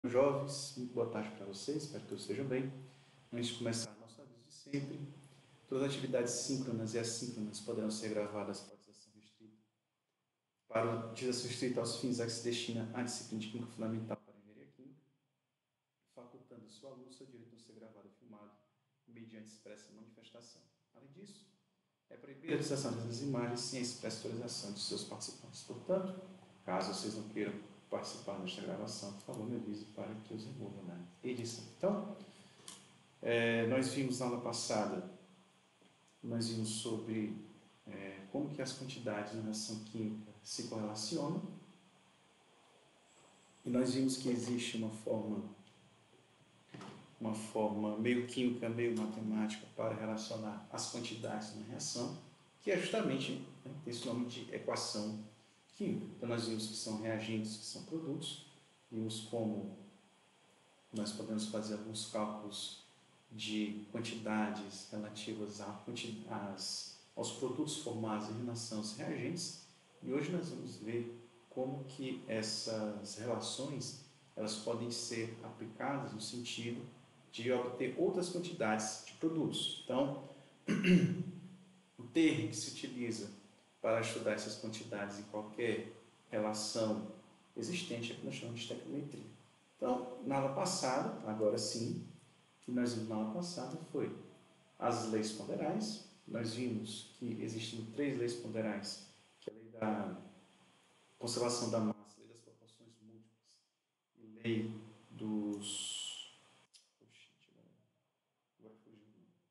Jovens, muito boa tarde para vocês, espero que todos estejam bem. Antes de começar, nosso aviso de sempre: todas as atividades síncronas e assíncronas poderão ser gravadas para utilização restrita. Para utilização restrita aos fins a que se destina a disciplina de Química Fundamental para Engenharia Química, facultando seu aluno o seu direito de não ser gravado e filmado, mediante expressa manifestação. Além disso, é proibida a utilização dessas imagens sem a expressa autorização de seus participantes. Portanto, caso vocês não queiram participar desta gravação, por favor, me avise para que eu os remova na edição. Então, nós vimos na aula passada, sobre como que as quantidades na reação química se correlacionam, e nós vimos que existe uma forma meio química, meio matemática para relacionar as quantidades na reação, que é justamente esse nome de equação química. Então, nós vimos que são reagentes, que são produtos, vimos como nós podemos fazer alguns cálculos de quantidades relativas aos produtos formados em relação aos reagentes, e hoje nós vamos ver como que essas relações elas podem ser aplicadas no sentido de obter outras quantidades de produtos. Então, o termo que se utiliza para estudar essas quantidades em qualquer relação existente é o que nós chamamos de estequiometria. Então, na aula passada, agora sim, o que nós vimos na aula passada foi as leis ponderais. Nós vimos que existem três leis ponderais, que é a lei da conservação da massa, a lei das proporções múltiplas e lei dos... Agora fugiu.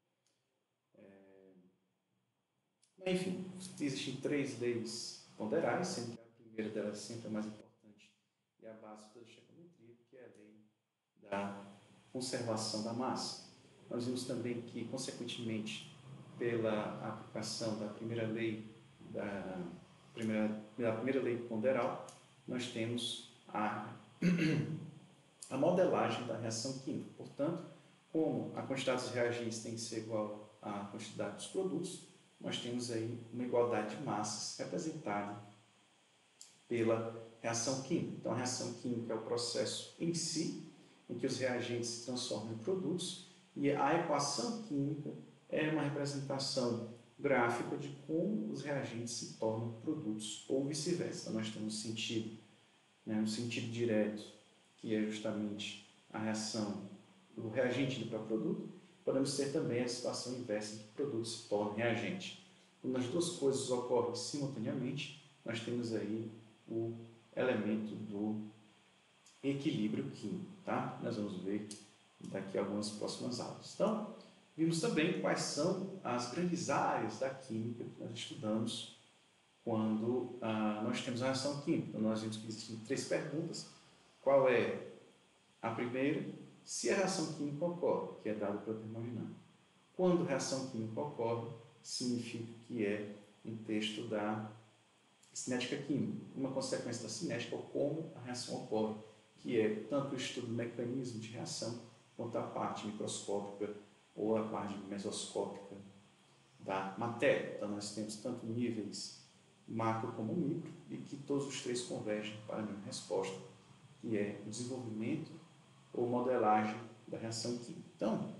Enfim, existem três leis ponderais, sendo que a primeira delas sempre é mais importante e a base de toda a estequiometria, que é a lei da conservação da massa. Nós vimos também que, consequentemente, pela aplicação da primeira lei da primeira lei ponderal, nós temos a modelagem da reação química. Portanto, como a quantidade dos reagentes tem que ser igual à quantidade dos produtos, nós temos aí uma igualdade de massas representada pela reação química. Então, a reação química é o processo em si, em que os reagentes se transformam em produtos, e a equação química é uma representação gráfica de como os reagentes se tornam produtos, ou vice-versa. Então, nós temos um sentido direto, que é justamente a reação do reagente indo para o produto. Podemos ter também a situação inversa, em que o produto se torna reagente. Quando as duas coisas ocorrem simultaneamente, nós temos aí o elemento do equilíbrio químico, tá? Nós vamos ver daqui a algumas próximas aulas. Então, vimos também quais são as grandes áreas da química que nós estudamos quando nós temos a reação química. Então, nós vimos que existem três perguntas. Qual é a primeira? Se a reação química ocorre, que é dada pela termodinâmica. Quando a reação química ocorre, significa que é um texto da cinética química, uma consequência da cinética, ou como a reação ocorre, que é tanto o estudo do mecanismo de reação, quanto a parte microscópica ou a parte mesoscópica da matéria. Então, nós temos tanto níveis macro como micro, e que todos os três convergem para a mesma resposta, que é o desenvolvimento ou modelagem da reação química. Então,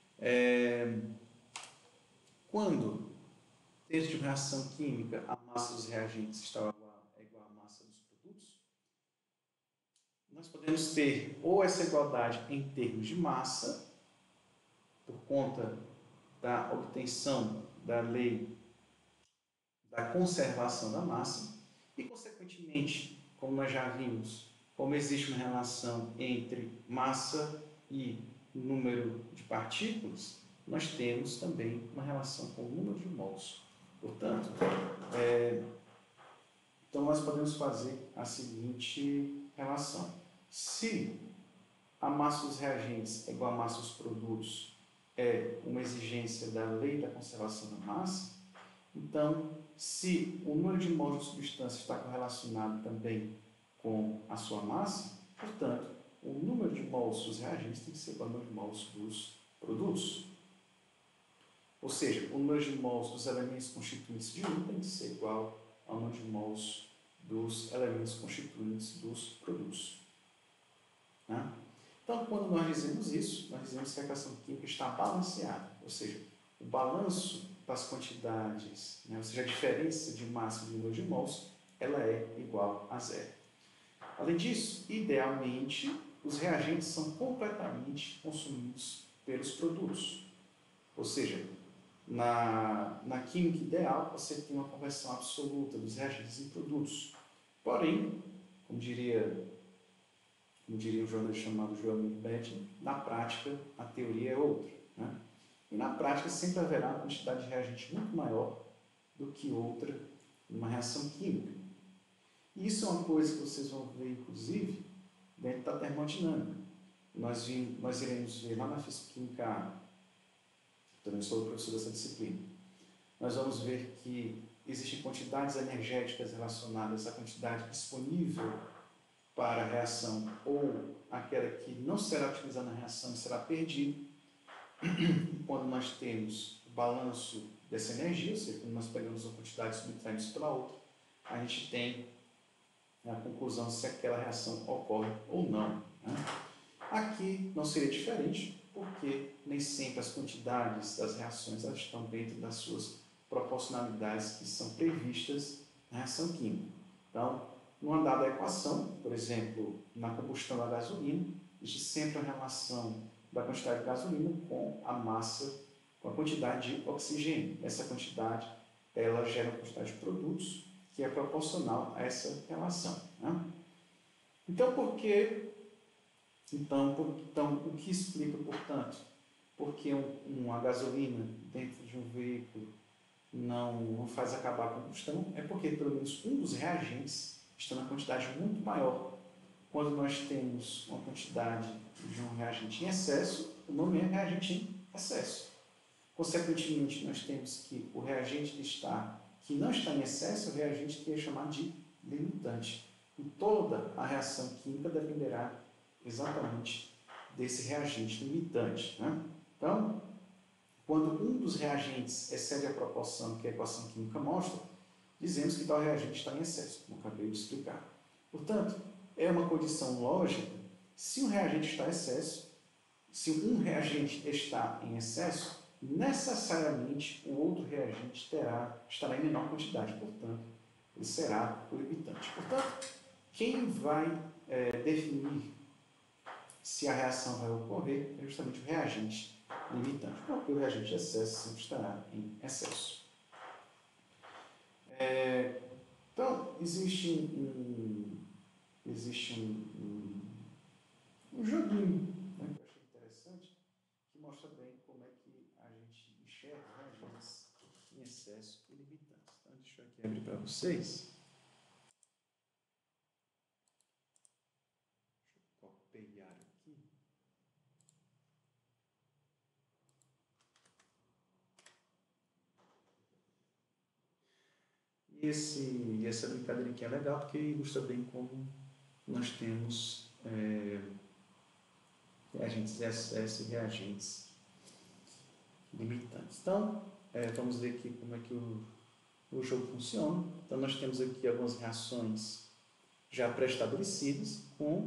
quando dentro de uma reação química a massa dos reagentes está igual à massa dos produtos, nós podemos ter ou essa igualdade em termos de massa, por conta da obtenção da lei da conservação da massa, e, consequentemente, como nós já vimos, como existe uma relação entre massa e número de partículas, nós temos também uma relação com o número de mols. Portanto, então nós podemos fazer a seguinte relação. Se a massa dos reagentes é igual à massa dos produtos, é uma exigência da lei da conservação da massa, então, se o número de mols de substância está correlacionado também com a sua massa, portanto, o número de mols dos reagentes tem que ser igual ao número de mols dos produtos. Ou seja, o número de mols dos elementos constituintes de um tem que ser igual ao número de mols dos elementos constituintes dos produtos. né? Então, quando nós dizemos isso, nós dizemos que a equação química está balanceada, ou seja, o balanço das quantidades, né, ou seja, a diferença de massa e de número de mols, ela é igual a zero. Além disso, idealmente, os reagentes são completamente consumidos pelos produtos. Ou seja, na química ideal, você tem uma conversão absoluta dos reagentes em produtos. Porém, como diria o jornalista chamado Joel Betting, na prática, a teoria é outra, né? E na prática, sempre haverá uma quantidade de reagente muito maior do que outra numa reação química. E isso é uma coisa que vocês vão ver, inclusive, dentro da termodinâmica. Nós iremos ver lá na Física-Química A, também sou o professor dessa disciplina, nós vamos ver que existem quantidades energéticas relacionadas à quantidade disponível para a reação ou aquela que não será utilizada na reação e será perdida. E quando nós temos o balanço dessa energia, ou seja, quando nós pegamos uma quantidade e subtraímos pela outra, a gente tem a conclusão se aquela reação ocorre ou não, né? Aqui não seria diferente, porque nem sempre as quantidades das reações estão dentro das suas proporcionalidades que são previstas na reação química. Então, numa dada equação, por exemplo, na combustão da gasolina, existe sempre a relação da quantidade de gasolina com a massa, com a quantidade de oxigênio. Essa quantidade, ela gera uma quantidade de produtos que é proporcional a essa relação, né? Então, o que explica, portanto, porque uma gasolina dentro de um veículo não faz acabar a combustão? É porque pelo menos um dos reagentes está na quantidade muito maior. Quando nós temos uma quantidade de um reagente em excesso, o nome é reagente em excesso. Consequentemente, nós temos que o reagente que não está em excesso é o reagente que é chamado de limitante. E toda a reação química dependerá exatamente desse reagente limitante, né? Então, quando um dos reagentes excede a proporção que a equação química mostra, dizemos que tal reagente está em excesso, como acabei de explicar. Portanto, é uma condição lógica, se um reagente está em excesso, se um reagente está em excesso, necessariamente o outro reagente estará em menor quantidade, portanto, ele será o limitante. Portanto, quem vai definir se a reação vai ocorrer é justamente o reagente limitante, porque o reagente de excesso sempre estará em excesso. Então, existe um joguinho, né, que eu achei interessante, que mostra bem como é que a gente enxerga reagentes em excesso e limitantes. Então, deixa eu aqui abrir para vocês. Deixa eu copiar aqui. E essa brincadeira aqui é legal porque ilustra bem como nós temos reagentes de excesso e reagentes limitantes. Então, vamos ver aqui como é que o jogo funciona. Então, nós temos aqui algumas reações já pré-estabelecidas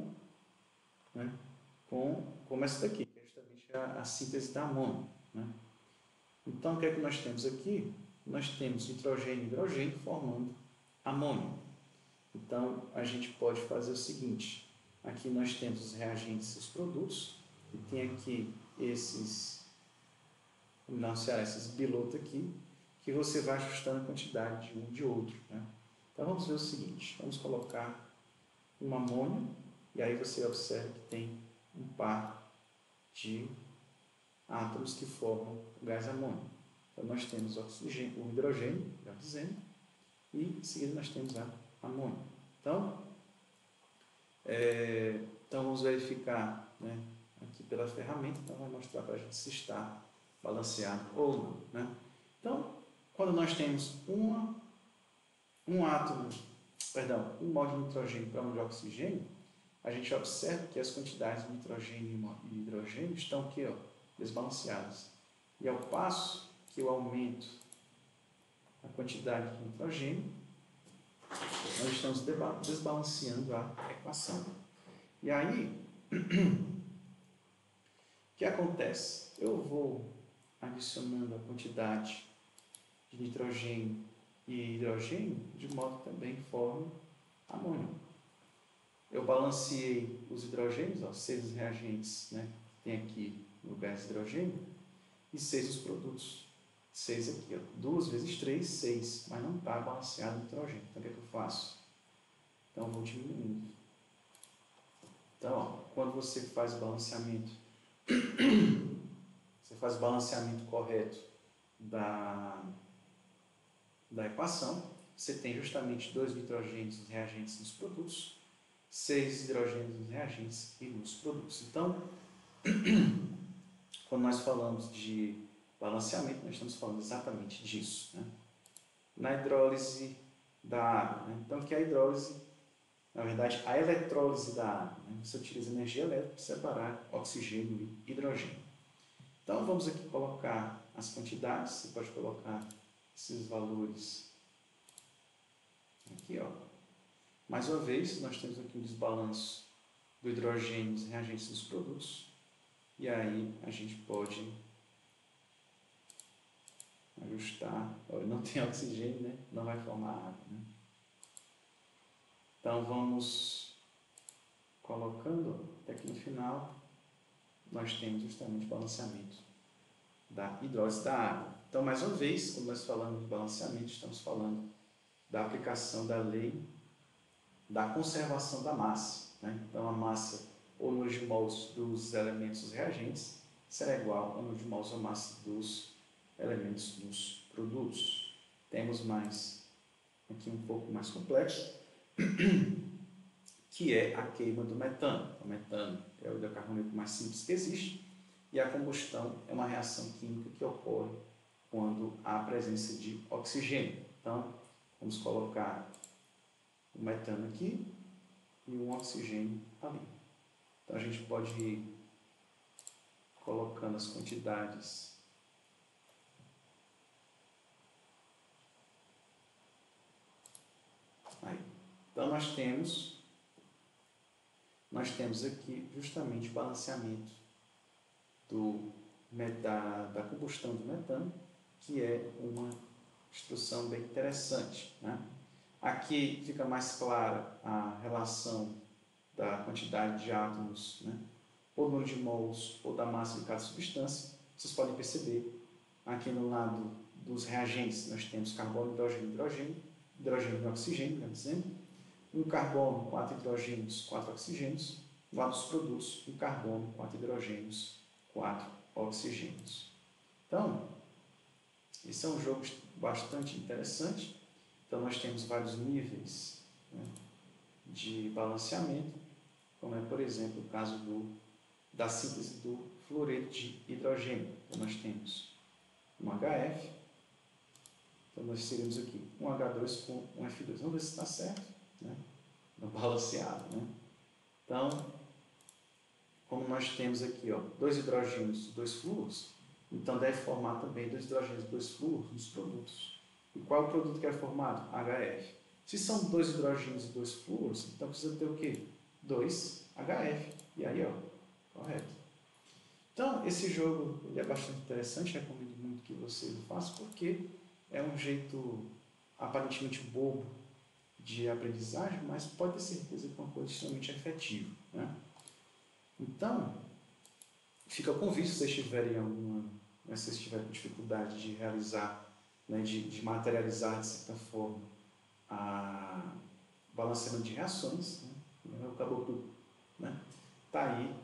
como essa daqui, que é justamente a síntese da amônia, né? Então, o que é que nós temos aqui? Nós temos nitrogênio e hidrogênio formando amônio. Então, a gente pode fazer o seguinte, aqui nós temos os reagentes e os produtos, e tem aqui esses bilotos aqui, que você vai ajustando a quantidade de um e de outro, né? Então, vamos ver o seguinte, vamos colocar um amônio, e aí você observa que tem um par de átomos que formam o gás amônio. Então, nós temos o hidrogênio, já dizendo, e em seguida nós temos a amônia. Então, vamos verificar, né, aqui pela ferramenta, então vai mostrar para a gente se está balanceado ou não, né? Então, quando nós temos um mol de nitrogênio para um de oxigênio, a gente observa que as quantidades de nitrogênio e hidrogênio estão aqui, ó, desbalanceadas. E ao passo que eu aumento a quantidade de nitrogênio, nós estamos desbalanceando a equação. E aí, O que acontece? Eu vou adicionando a quantidade de nitrogênio e hidrogênio de modo que também forme amônio. Eu balanceei os hidrogênios, ó, 6 os reagentes, né? Tem aqui no gás hidrogênio, e 6 os produtos. 6 aqui, ó. 2 vezes 3, 6, mas não está balanceado o nitrogênio. Então, o que é que eu faço? Então, eu vou diminuindo. Então, ó, quando você faz o balanceamento, correto da equação, você tem justamente 2 nitrogênios nos reagentes e nos produtos, 6 hidrogênios nos reagentes e nos produtos. Então, quando nós falamos de balanceamento, nós estamos falando exatamente disso, né? Na hidrólise da água, né? Então, que é a hidrólise, na verdade, a eletrólise da água, né? Você utiliza energia elétrica para separar oxigênio e hidrogênio. Então, vamos aqui colocar as quantidades, você pode colocar esses valores aqui, ó. Mais uma vez, nós temos aqui um desbalanço do hidrogênio nos reagentes dos produtos, e aí a gente pode ajustar. Não tem oxigênio, né? Não vai formar água, né? Então vamos colocando até que no final nós temos justamente o balanceamento da hidrólise da água. Então, mais uma vez, quando nós falamos de balanceamento, estamos falando da aplicação da lei da conservação da massa, né? Então, a massa ou número de mols dos elementos dos reagentes será igual ao número de mols ou massa dos elementos dos produtos. Temos mais aqui um pouco mais complexo, que é a queima do metano. O metano é o hidrocarboneto mais simples que existe, e a combustão é uma reação química que ocorre quando há presença de oxigênio. Então, vamos colocar o metano aqui e um oxigênio ali. Então, a gente pode ir colocando as quantidades aí. Então, nós temos aqui justamente o balanceamento da combustão do metano, que é uma instrução bem interessante, né? Aqui fica mais clara a relação da quantidade de átomos, né? Ou número de mols ou da massa de cada substância. Vocês podem perceber, aqui no lado dos reagentes, nós temos carbono, hidrogênio, hidrogênio e oxigênio, quer dizer, um carbono, 4 hidrogênios, 4 oxigênios. Do lado dos produtos, um carbono, 4 hidrogênios, 4 oxigênios. Então, esse é um jogo bastante interessante. Então, nós temos vários níveis, né, de balanceamento, como é, por exemplo, o caso da síntese do fluoreto de hidrogênio. Então, nós temos um HF, então nós teríamos aqui um H2 com um F2. Vamos ver se está certo, né? No balanceado, né? Então, como nós temos aqui, ó, 2 hidrogênios e 2 flúoros, então deve formar também 2 hidrogênios e 2 flúoros nos produtos. E qual é o produto que é formado? HF. Se são 2 hidrogênios e 2 flúoros, então precisa ter o quê? 2 HF. E aí, ó, correto. Então, esse jogo ele é bastante interessante, recomendo muito que você o faça, porque é um jeito aparentemente bobo de aprendizagem, mas pode ter certeza que é uma coisa extremamente efetiva, né? Então, fica o convite se vocês tiverem se vocês tiverem dificuldade de realizar, né, de materializar de certa forma a balanceamento de reações, né, acabou tudo, né? Tá aí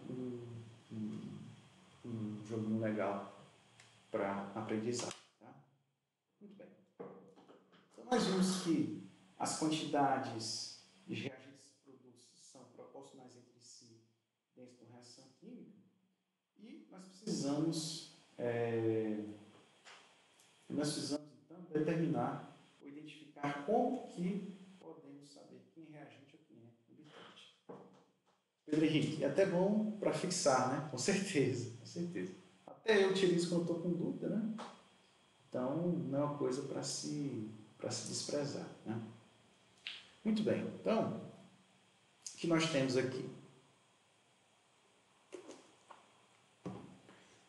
um joguinho legal para aprendizagem, tá? Muito bem. Então nós vimos que as quantidades de reagentes e produtos são proporcionais entre si dentro de uma reação química, e nós precisamos então determinar ou identificar como que podemos saber quem é reagente ou quem é habitante. Pedro Henrique, é até bom para fixar, né? Com certeza, com certeza. Até eu utilizo quando estou com dúvida, né? Então, não é uma coisa para se desprezar, né? Muito bem, então, o que nós temos aqui?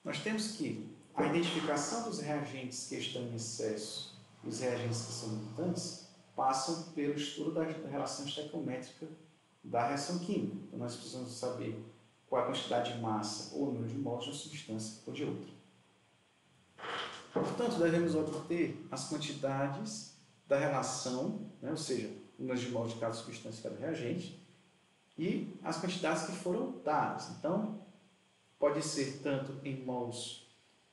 nós temos que a identificação dos reagentes que estão em excesso e os reagentes que são limitantes passam pelo estudo da relação estequiométrica da reação química. Então, nós precisamos saber qual a quantidade de massa ou número de mols de uma substância ou de outra. Portanto, devemos obter as quantidades da relação, né, ou seja, números de mols de cada substância e cada reagente, e as quantidades que foram dadas. Então, pode ser tanto em mols,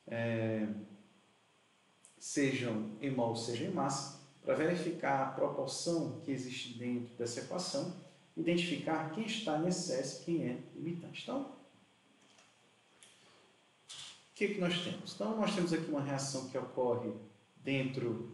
sejam em mols, seja em massa, para verificar a proporção que existe dentro dessa equação, identificar quem está em excesso e quem é limitante. Então, o que nós temos? Então, nós temos aqui uma reação que ocorre dentro,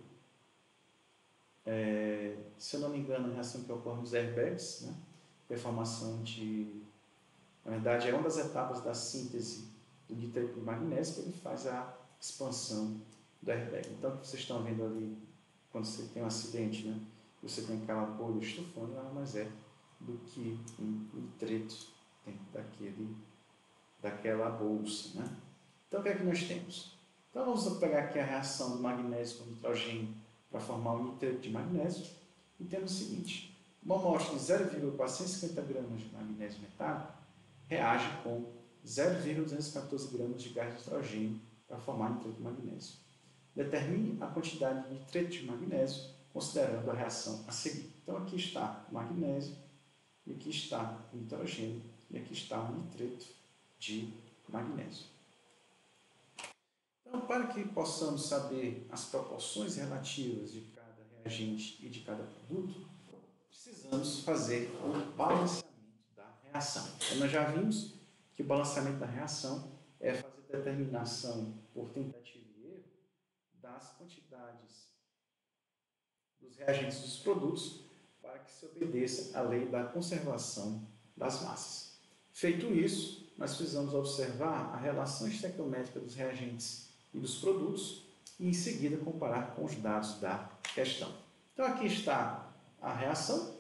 se eu não me engano, a reação que ocorre nos airbags, né? Que é a formação de, na verdade, é uma das etapas da síntese do nitreto de magnésio que ele faz a expansão do airbag. Então, o que vocês estão vendo ali, quando você tem um acidente, né? Você tem aquela bolha estufando, nada mais é do que um nitreto dentro daquela bolsa, né? Então, o que é que nós temos? Então, vamos pegar aqui a reação do magnésio com nitrogênio para formar o nitreto de magnésio e temos o seguinte: uma amostra de 0,450 gramas de magnésio metálico reage com 0,214 gramas de gás de nitrogênio para formar nitreto de magnésio. Determine a quantidade de nitreto de magnésio considerando a reação a seguir. Então, aqui está o magnésio, e aqui está o nitrogênio, e aqui está o nitreto de magnésio. Então, para que possamos saber as proporções relativas de cada reagente e de cada produto, precisamos fazer o balanceamento da reação. Então, nós já vimos que o balanceamento da reação é fazer a determinação por tentativa e erro das quantidades dos reagentes dos produtos para que se obedeça à lei da conservação das massas. Feito isso, nós precisamos observar a relação estequiométrica dos reagentes e dos produtos e, em seguida, comparar com os dados da questão. Então, aqui está a reação.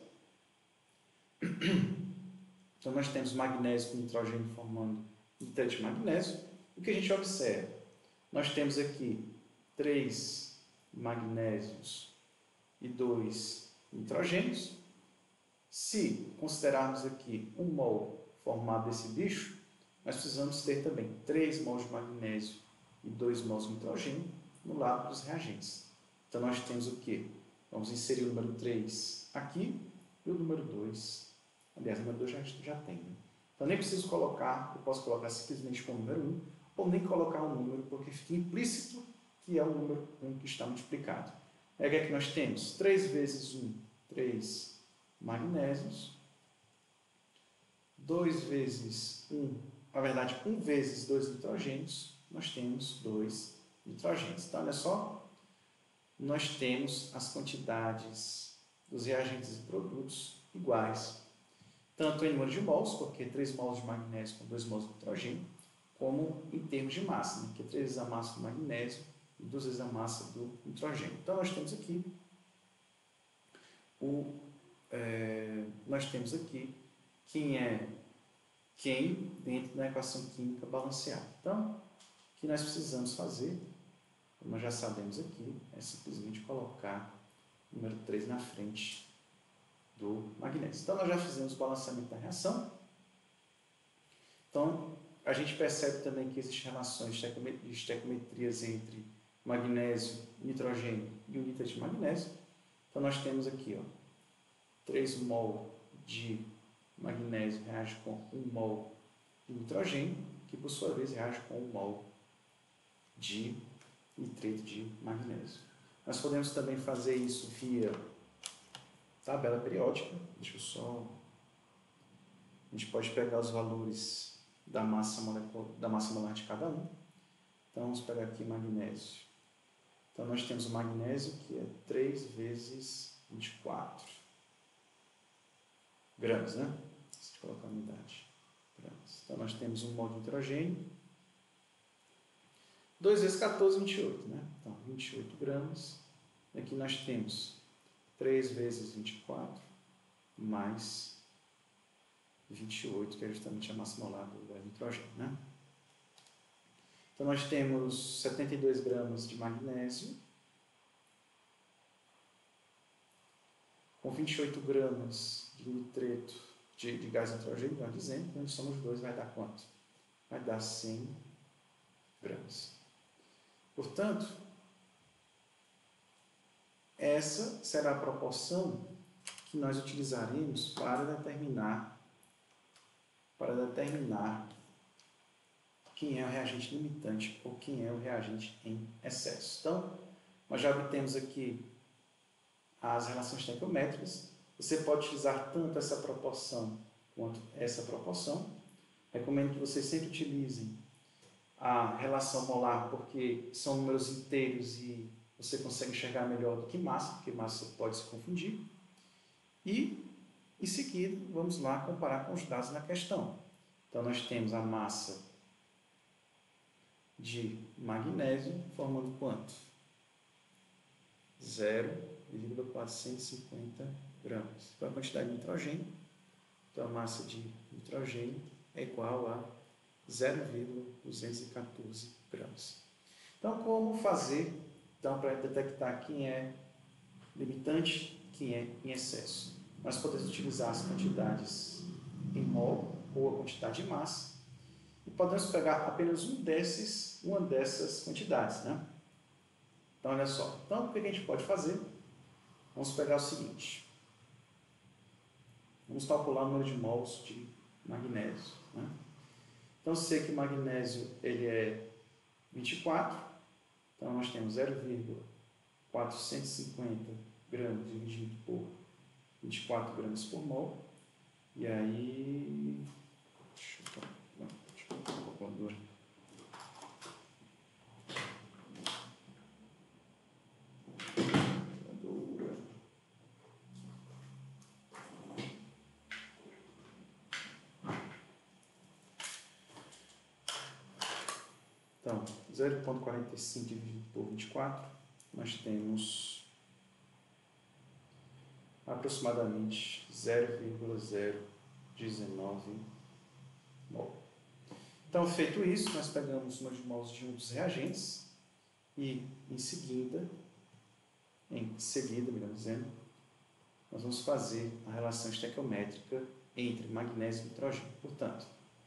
Então, nós temos magnésio com nitrogênio formando nitreto de magnésio. O que a gente observa? Nós temos aqui 3 magnésios e 2 nitrogênios. Se considerarmos aqui 1 mol formado desse bicho, nós precisamos ter também 3 mols de magnésio e 2 mols de nitrogênio no lado dos reagentes. Então, nós temos o quê? Vamos inserir o número 3 aqui e o número 2. Aliás, o número 2 já tem. Né? Então, nem preciso colocar, eu posso colocar simplesmente com o número 1, ou nem colocar o número, porque fica implícito que é o número 1 que está multiplicado. Aí, o que é que nós temos? 3 vezes 1, 3 magnésios. 2 vezes 1, na verdade, 1 vezes 2 nitrogênios, nós temos 2 nitrogênios. Então, olha só, nós temos as quantidades dos reagentes e produtos iguais, tanto em número de mols, porque 3 mols de magnésio com 2 mols de nitrogênio, como em termos de massa, né, que é 3 vezes a massa do magnésio e 2 vezes a massa do nitrogênio. Então, nós temos aqui quem é quem dentro da equação química balanceada. Então, o que nós precisamos fazer, como nós já sabemos aqui, é simplesmente colocar o número 3 na frente do magnésio. Então, nós já fizemos o balanceamento da reação. Então, a gente percebe também que existem relações de estequiometrias entre magnésio, nitrogênio e o nitreto de magnésio. Então, nós temos aqui 3 mol de magnésio reage com 1 mol de nitrogênio, que por sua vez reage com 1 mol de nitreto de magnésio. Nós podemos também fazer isso via tabela periódica. Deixa eu só... A gente pode pegar os valores da massa molar de cada um. Então, vamos pegar aqui magnésio. Então, nós temos o magnésio, que é 3 vezes 24 gramas, né? Se colocar a unidade. Gramas. Então, nós temos 1 mol de nitrogênio. 2 vezes 14, 28, né? Então, 28 gramas. Aqui nós temos 3 vezes 24 mais 28, que é justamente a massa molar do nitrogênio, né? Então, Então, nós temos 72 gramas de magnésio, com 28 gramas de nitreto de gás nitrogênio, melhor dizendo, quando somos dois vai dar quanto? Vai dar 100 gramas. Portanto, essa será a proporção que nós utilizaremos para determinar quem é o reagente limitante ou quem é o reagente em excesso. Então, nós já obtemos aqui as relações estequiométricas. Você pode utilizar tanto essa proporção quanto essa proporção. Recomendo que vocês sempre utilizem a relação molar, porque são números inteiros e você consegue enxergar melhor do que massa, porque massa pode se confundir. E, em seguida, vamos lá comparar com os dados na questão. Então, nós temos a massa de magnésio formando quanto? 0,450 gramas. Então, a quantidade de nitrogênio, então a massa de nitrogênio é igual a 0,214 gramas. Então, como fazer para detectar quem é limitante, quem é em excesso? Nós podemos utilizar as quantidades em mol ou a quantidade de massa e podemos pegar apenas uma dessas quantidades, né? Então, olha só. Então, o que a gente pode fazer? Vamos pegar o seguinte. Vamos calcular o número de mols de magnésio, né? Então, sei que o magnésio ele é 24. Então, nós temos 0,450 gramas dividido por 24 gramas por mol. E aí... Deixa eu colocar a calculadora. Então, 0,45 dividido por 24, nós temos aproximadamente 0,019 mol. Então, feito isso, nós pegamos os mols de um dos reagentes e, em seguida, melhor dizendo, nós vamos fazer a relação estequiométrica entre magnésio e nitrogênio. Portanto,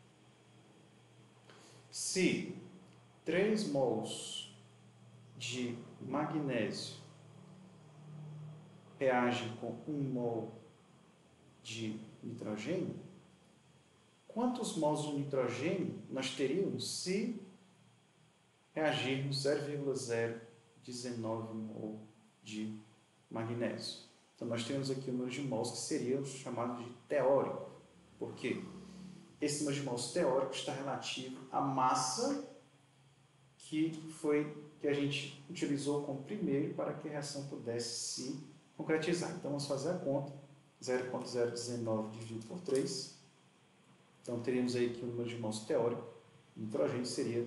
se 3 mols de magnésio reagem com 1 mol de nitrogênio, quantos mols de nitrogênio nós teríamos se reagirmos 0,019 mol de magnésio? Então, nós temos aqui o número de mols que seria chamado de teórico. Por quê? Esse número de mols teórico está relativo à massa que a gente utilizou como primeiro para que a reação pudesse se concretizar. Então, vamos fazer a conta. 0,019 dividido por 3. Então, teríamos aí que o número de mols teórico de nitrogênio seria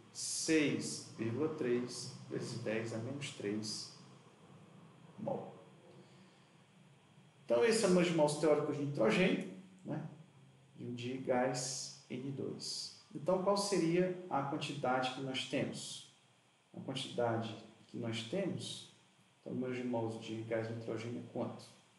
6,3 vezes 10 a menos 3 mol. Então, esse é o número de mols teóricos de nitrogênio, né? De gás N2. Então, qual seria a quantidade que nós temos? A quantidade que nós temos, então, o número de mols de gás nitrogênio é quanto?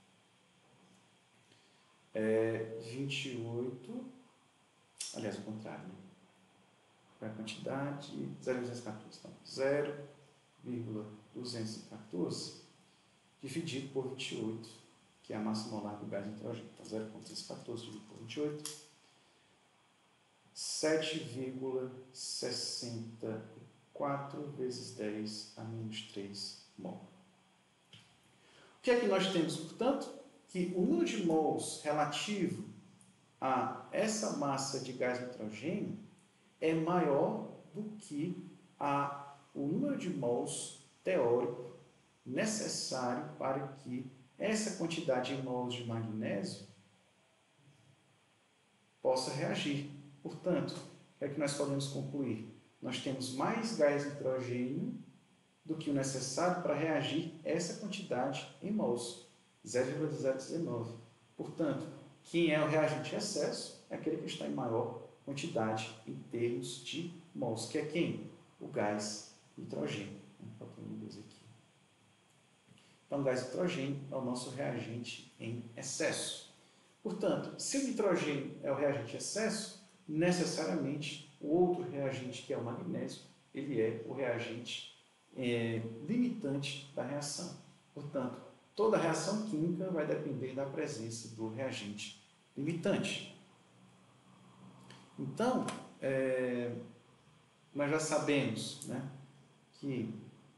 É 28, aliás, o contrário, né? A quantidade, 0,214, então, 0,214 dividido por 28, que é a massa molar do gás nitrogênio. Então, 0,214 dividido por 28, 7,64 vezes 10 a menos 3 mol. O que é que nós temos, portanto? Que o número de mols relativo a essa massa de gás nitrogênio é maior do que o número de mols teórico necessário para que essa quantidade de mols de magnésio possa reagir. Portanto, o que é que nós podemos concluir? Nós temos mais gás nitrogênio do que o necessário para reagir essa quantidade em mols, 0,019. Portanto, quem é o reagente em excesso é aquele que está em maior quantidade em termos de mols, que é quem? gás nitrogênio. Faltando luz aqui. Então, o gás nitrogênio é o nosso reagente em excesso. Portanto, se o nitrogênio é o reagente em excesso, necessariamente o outro reagente, que é o magnésio, ele é o reagente limitante da reação. Portanto, toda reação química vai depender da presença do reagente limitante. Então, nós já sabemos, né, que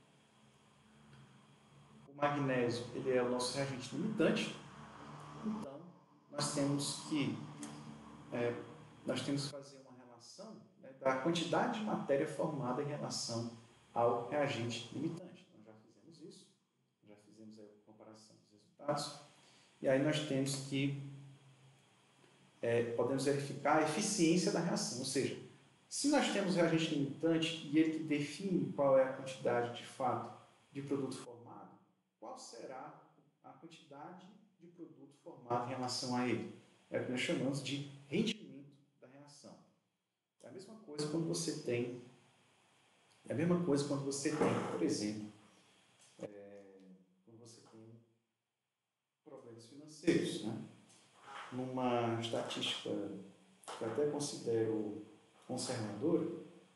o magnésio ele é o nosso reagente limitante. Então, nós temos que fazer uma relação, né, da quantidade de matéria formada em relação ao reagente limitante. Nós já fizemos isso, já fizemos a comparação dos resultados, e aí nós temos que podemos verificar a eficiência da reação, ou seja, se nós temos o reagente limitante e ele que define qual é a quantidade de fato de produto formado, qual será a quantidade de produto formado em relação a ele? É o que nós chamamos de rendimento da reação. É a mesma coisa quando você tem, por exemplo, quando você tem problemas financeiros, né? Numa estatística que eu até considero conservadora,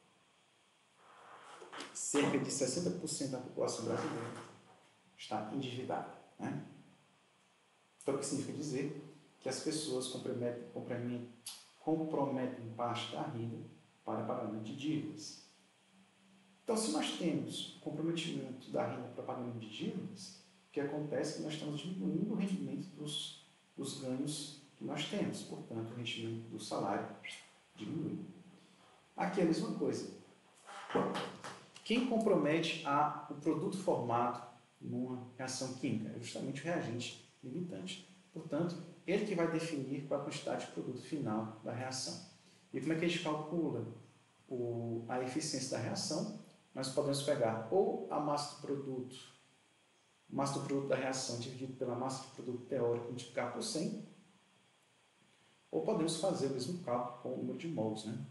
cerca de 60% da população brasileira está endividada, né? Então, o que significa dizer que as pessoas comprometem parte da renda para pagamento de dívidas. Então, se nós temos comprometimento da renda para pagamento de dívidas, o que acontece é que nós estamos diminuindo o rendimento dos ganhos que nós temos. Portanto, o rendimento do salário diminui. Aqui é a mesma coisa. Quem compromete o produto formado numa reação química é justamente o reagente limitante. Portanto, ele que vai definir qual a quantidade de produto final da reação. E como é que a gente calcula a eficiência da reação? Nós podemos pegar ou a massa do produto da reação dividido pela massa do produto teórico e multiplicar por 100, ou podemos fazer o mesmo cálculo com o número de mols, né?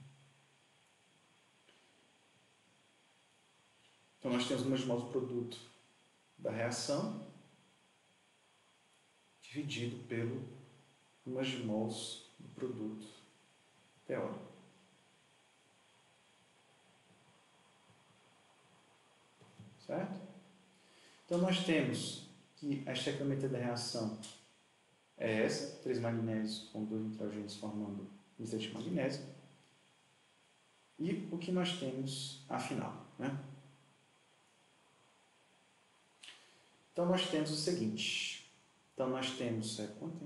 Então, nós temos o número de mols do produto da reação dividido pelo número de mols do produto teórico. Certo? Então, nós temos que a estequiometria da reação é essa, 3 magnésios com 2 nitrogênios formando nitrate de magnésio. E o que nós temos afinal, né? Então, nós temos o seguinte. Então, nós temos, quanto é?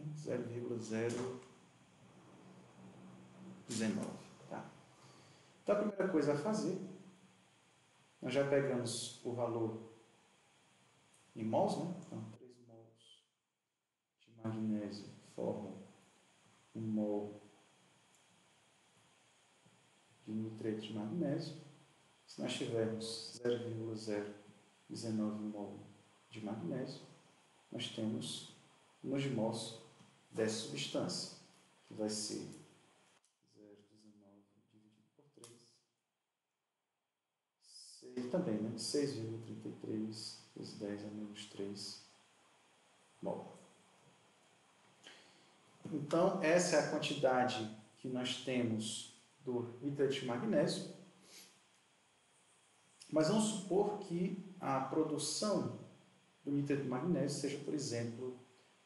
0,019. Tá? Então, a primeira coisa a fazer, nós já pegamos o valor em mols, né? Então, 3 mols de magnésio formam 1 mol de nitrate de magnésio. Se nós tivermos 0,019 mol de magnésio, nós temos número de mols dessa substância, que vai ser 0,19 dividido por 3, e também, né, 6,33 vezes 10 a menos 3 mol. Então, essa é a quantidade que nós temos do nitrate de magnésio. Mas vamos supor que a produção do nitrate de magnésio seja, por exemplo,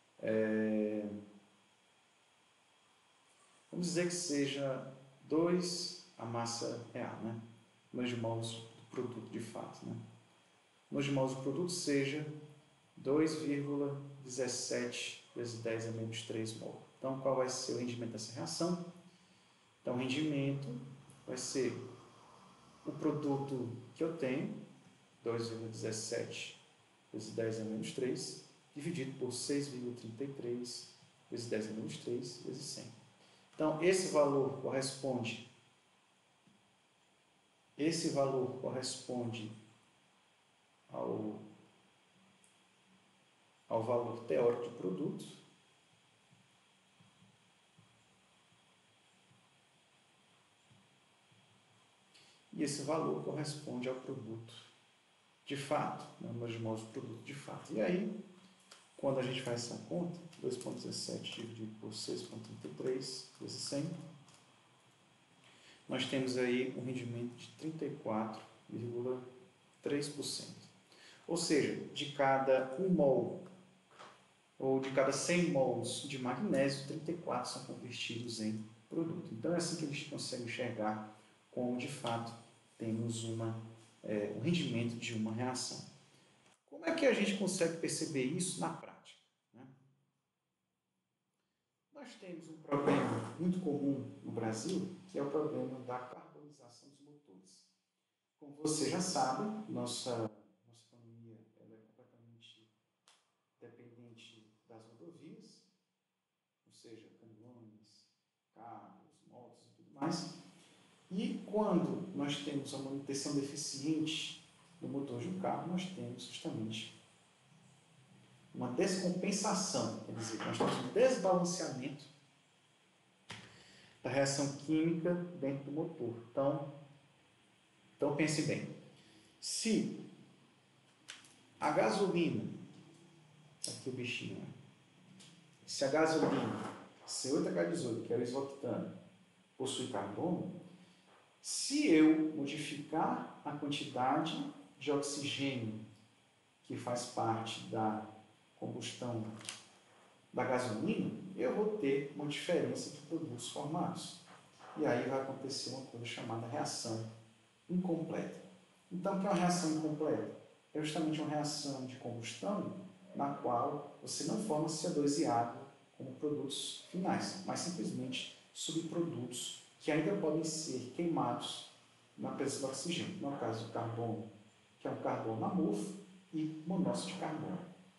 vamos dizer que seja 2 a massa real, né? Número de mols do produto de fato, né? Número de mols do produto seja 2,17 vezes 10 a menos 3 mol. Então, qual vai ser o rendimento dessa reação? Então, o rendimento vai ser o produto que eu tenho, 2,17 vezes 10 a menos 3, dividido por 6,33 vezes 10 a menos 3 vezes 100. Então, esse valor corresponde ao valor teórico do produto, e esse valor corresponde ao produto de fato, né, número de mols do produto de fato. E aí, quando a gente faz essa conta, 2,17 dividido por 6,33 vezes 100, nós temos aí um rendimento de 34,3%. Ou seja, de cada 1 mol ou de cada 100 mols de magnésio, 34 são convertidos em produto. Então é assim que a gente consegue enxergar como de fato temos um rendimento de uma reação. Como é que a gente consegue perceber isso na prática? Né? Nós temos um problema muito comum no Brasil, que é o problema da carbonização dos motores. Como você já sabe, nossa economia ela é completamente dependente das rodovias, ou seja, caminhões, carros, motos e tudo mais. E quando nós temos a manutenção deficiente do motor de um carro, nós temos justamente uma descompensação, quer dizer, nós temos um desbalanceamento da reação química dentro do motor. Então pense bem, se a gasolina, aqui o bichinho, né? Se a gasolina C8H18, que é o isoctano, possui carbono, se eu modificar a quantidade de oxigênio que faz parte da combustão da gasolina, eu vou ter uma diferença de produtos formados. E aí vai acontecer uma coisa chamada reação incompleta. Então, o que é uma reação incompleta? É justamente uma reação de combustão na qual você não forma CO2 e água como produtos finais, mas simplesmente subprodutos que ainda podem ser queimados na presença do oxigênio. No caso do carbono, que é um carbono amorfo, e monóxido de carbono.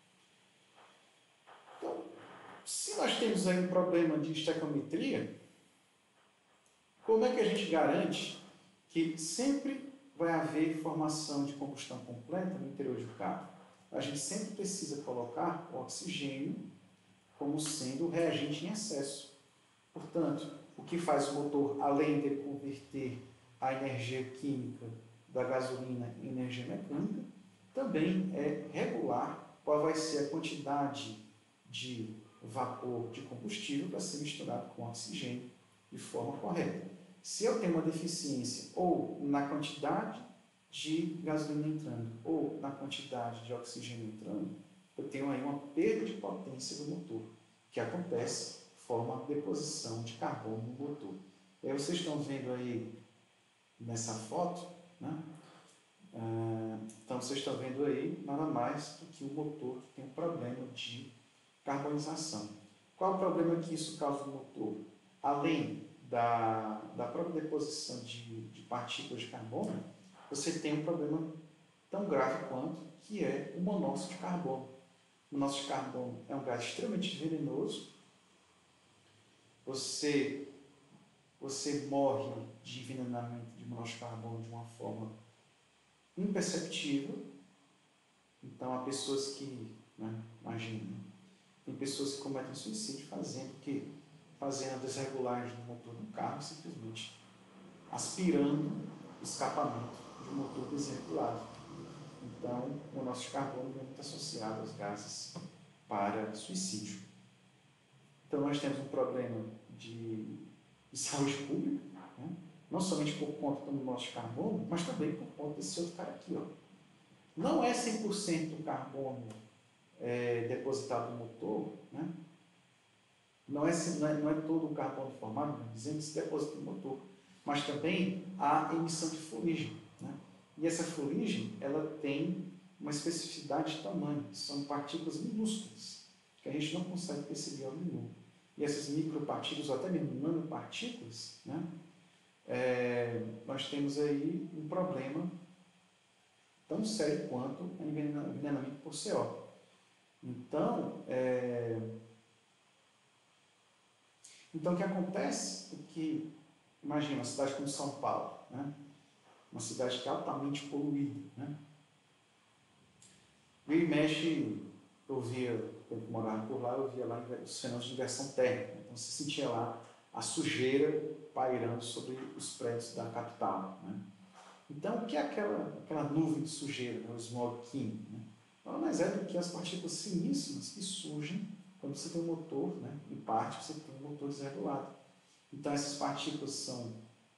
Então, se nós temos aí um problema de estequiometria, como é que a gente garante que sempre vai haver formação de combustão completa no interior do carro? A gente sempre precisa colocar o oxigênio como sendo o reagente em excesso. Portanto, o que faz o motor, além de converter a energia química da gasolina em energia mecânica, também é regular qual vai ser a quantidade de vapor de combustível para ser misturado com oxigênio de forma correta. Se eu tenho uma deficiência ou na quantidade de gasolina entrando ou na quantidade de oxigênio entrando, eu tenho aí uma perda de potência do motor, que acontece, forma a deposição de carbono no motor. E aí vocês estão vendo aí nessa foto, né? Então vocês estão vendo aí nada mais do que o motor que tem um problema de carbonização. Qual é o problema que isso causa no motor? Além da própria deposição de partículas de carbono, você tem um problema tão grave quanto, que é o monóxido de carbono. O monóxido de carbono é um gás extremamente venenoso. Você morre de envenenamento de monóxido de carbono de uma forma imperceptível. Então, há pessoas que, imagina, tem pessoas que cometem suicídio fazendo a desregulagem do motor do carro, simplesmente aspirando o escapamento de um motor desregulado. Então, o monóxido de carbono é muito associado aos gases para suicídio. Então, nós temos um problema de saúde pública, né? Não somente por conta do monóxido de carbono, mas também por conta desse outro cara aqui. Ó. Não é 100% do carbono depositado no motor, né? Não é todo o carbono formado, dizendo que se deposita no motor, mas também a emissão de fuligem. Né? E essa fuligem ela tem uma especificidade de tamanho, são partículas minúsculas, que a gente não consegue perceber ao olho nu. E essas micropartículas, ou até mesmo nanopartículas, né? Nós temos aí um problema tão sério quanto o envenenamento por CO. Então, o que acontece é que, imagina, uma cidade como São Paulo, né? Uma cidade que é altamente poluída. Né? Vira e mexe, quando eu morava por lá, eu via lá os fenômenos de inversão térmica. Então, você sentia lá a sujeira pairando sobre os prédios da capital. Né? Então, o que é aquela nuvem de sujeira, né? O smog químico? Né? Nada mais é do que as partículas finíssimas que surgem quando você tem um motor, né? Em parte, você tem um motor desregulado. Então, essas partículas são...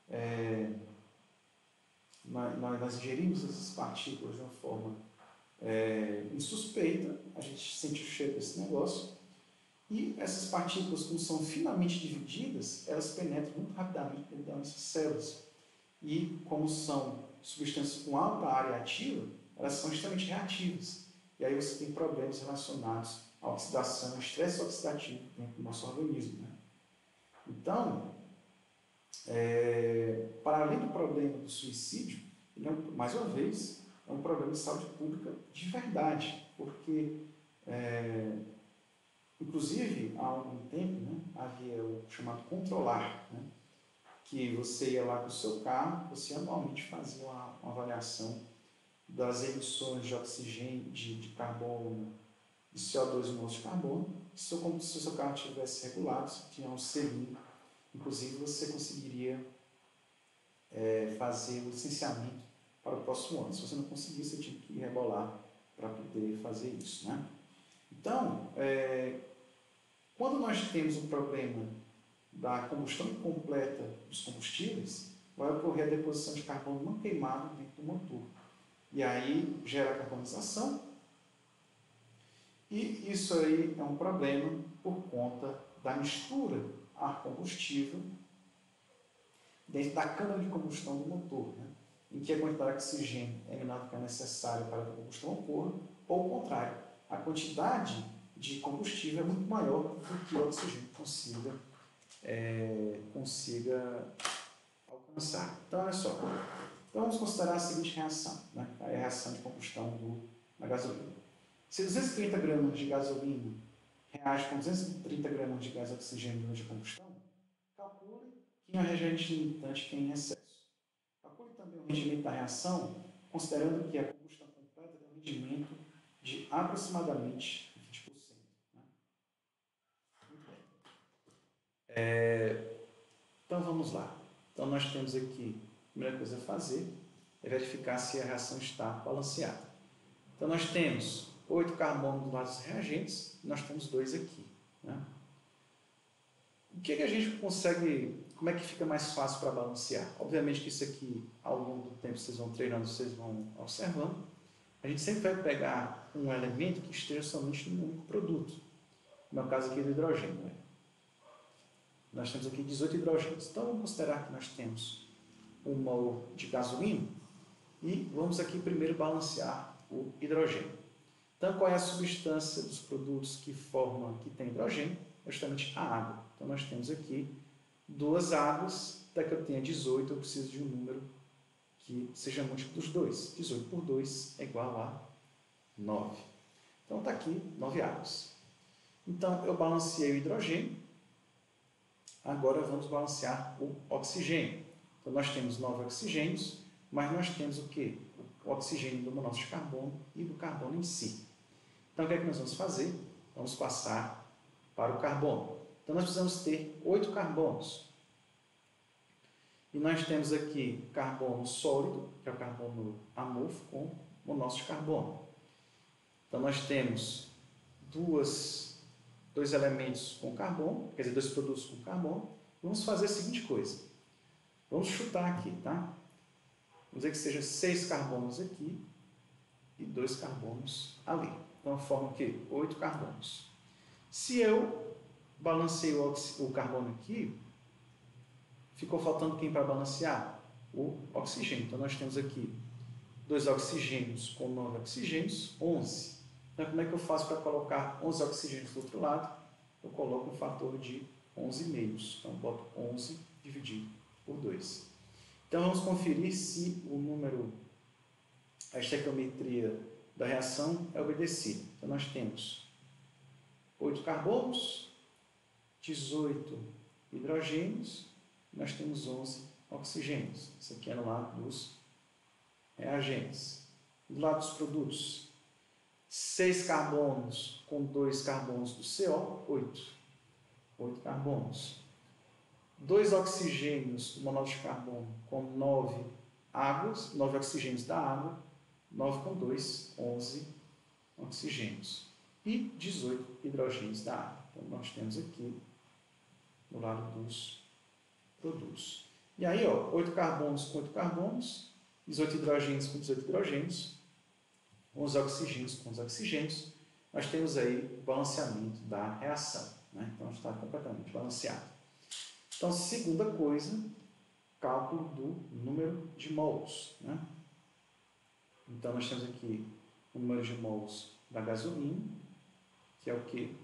nós ingerimos essas partículas de uma forma insuspeita, a gente sente o cheiro desse negócio, e essas partículas, como são finamente divididas, elas penetram muito rapidamente dentro das nossas células. E como são substâncias com alta área ativa, elas são extremamente reativas. E aí você tem problemas relacionados à oxidação, estresse oxidativo dentro do nosso organismo. Né? Então, para além do problema do suicídio, ele mais uma vez, é um problema de saúde pública de verdade, porque, inclusive, há algum tempo, né, havia o chamado controlar, né, que você ia lá com o seu carro, você anualmente fazia uma avaliação das emissões de oxigênio, de carbono, de CO2 e monóxido de carbono. Se o seu carro estivesse regulado, se tinha um selinho, inclusive você conseguiria fazer o licenciamento para o próximo ano. Se você não conseguisse, você tinha que rebolar para poder fazer isso. Né? Então, quando nós temos um problema da combustão incompleta dos combustíveis, vai ocorrer a deposição de carbono não queimado dentro do motor. E aí gera carbonização, e isso aí é um problema por conta da mistura ar-combustível dentro da câmara de combustão do motor, né? Em que a quantidade de oxigênio é menor do que a necessária para que a combustão ocorra, ou ao contrário, a quantidade de combustível é muito maior do que o oxigênio consiga alcançar. Então, olha só. Então, vamos considerar a seguinte reação, né? A reação de combustão da gasolina. Se 230 gramas de gasolina reage com 230 gramas de gás oxigênio durante a combustão, calcule que um reagente limitante tem em excesso. Calcule também o rendimento da reação, considerando que a combustão completa tem um rendimento de aproximadamente 20%. Né? Muito bem. Então, vamos lá. Então, nós temos aqui, a primeira coisa a fazer é verificar se a reação está balanceada. Então, nós temos 8 carbonos do lado dos reagentes, e nós temos 2 aqui. Né? O que a gente consegue, como é que fica mais fácil para balancear? Obviamente que isso aqui, ao longo do tempo, vocês vão treinando, vocês vão observando. A gente sempre vai pegar um elemento que esteja somente num único produto. No meu caso aqui do hidrogênio. Né? Nós temos aqui 18 hidrogênios. Então, vamos considerar que nós temos 1 mol de gasolina e vamos aqui primeiro balancear o hidrogênio. Então, qual é a substância dos produtos que tem hidrogênio? É justamente a água. Então, nós temos aqui 2 águas, para que eu tenha 18, eu preciso de um número que seja múltiplo dos 2. 18 por 2 é igual a 9. Então, está aqui 9 águas. Então, eu balanceei o hidrogênio. Agora, vamos balancear o oxigênio. Então, nós temos 9 oxigênios, mas nós temos o quê? O oxigênio do monóxido de carbono e do carbono em si. Então, o que é que nós vamos fazer? Vamos passar para o carbono. Então, nós precisamos ter 8 carbonos. E nós temos aqui carbono sólido, que é o carbono amorfo, com monóxido de carbono. Então, nós temos dois elementos com carbono, quer dizer, 2 produtos com carbono. Vamos fazer a seguinte coisa. Vamos chutar aqui, tá? Vamos dizer que seja 6 carbonos aqui e 2 carbonos ali. Então, forma o quê? 8 carbonos. Se eu balancei o carbono aqui, ficou faltando quem para balancear? O oxigênio. Então, nós temos aqui 2 oxigênios com 9 oxigênios, 11. Então, como é que eu faço para colocar 11 oxigênios do outro lado? Eu coloco um fator de 11 meios. Então, eu boto 11 dividido por 2. Então, vamos conferir se o número, a estequiometria da reação é obedecida. Então, nós temos 8 carbonos, 18 hidrogênios, nós temos 11 oxigênios. Isso aqui é no lado dos reagentes. Do lado dos produtos, 6 carbonos com 2 carbonos do CO, 8 carbonos. 2 oxigênios do monóxido de carbono com 9 águas, 9 oxigênios da água, 9 com 2, 11 oxigênios. E 18 hidrogênios da água. Então, nós temos aqui no lado dos produtos. E aí, 8 carbonos com 8 carbonos, 18 hidrogênios com 18 hidrogênios, 11 oxigênios com 11 oxigênios. Nós temos aí o balanceamento da reação. Né? Então, está completamente balanceado. Então, segunda coisa, cálculo do número de mols. Né? Então, nós temos aqui o número de mols da gasolina, que é o quê?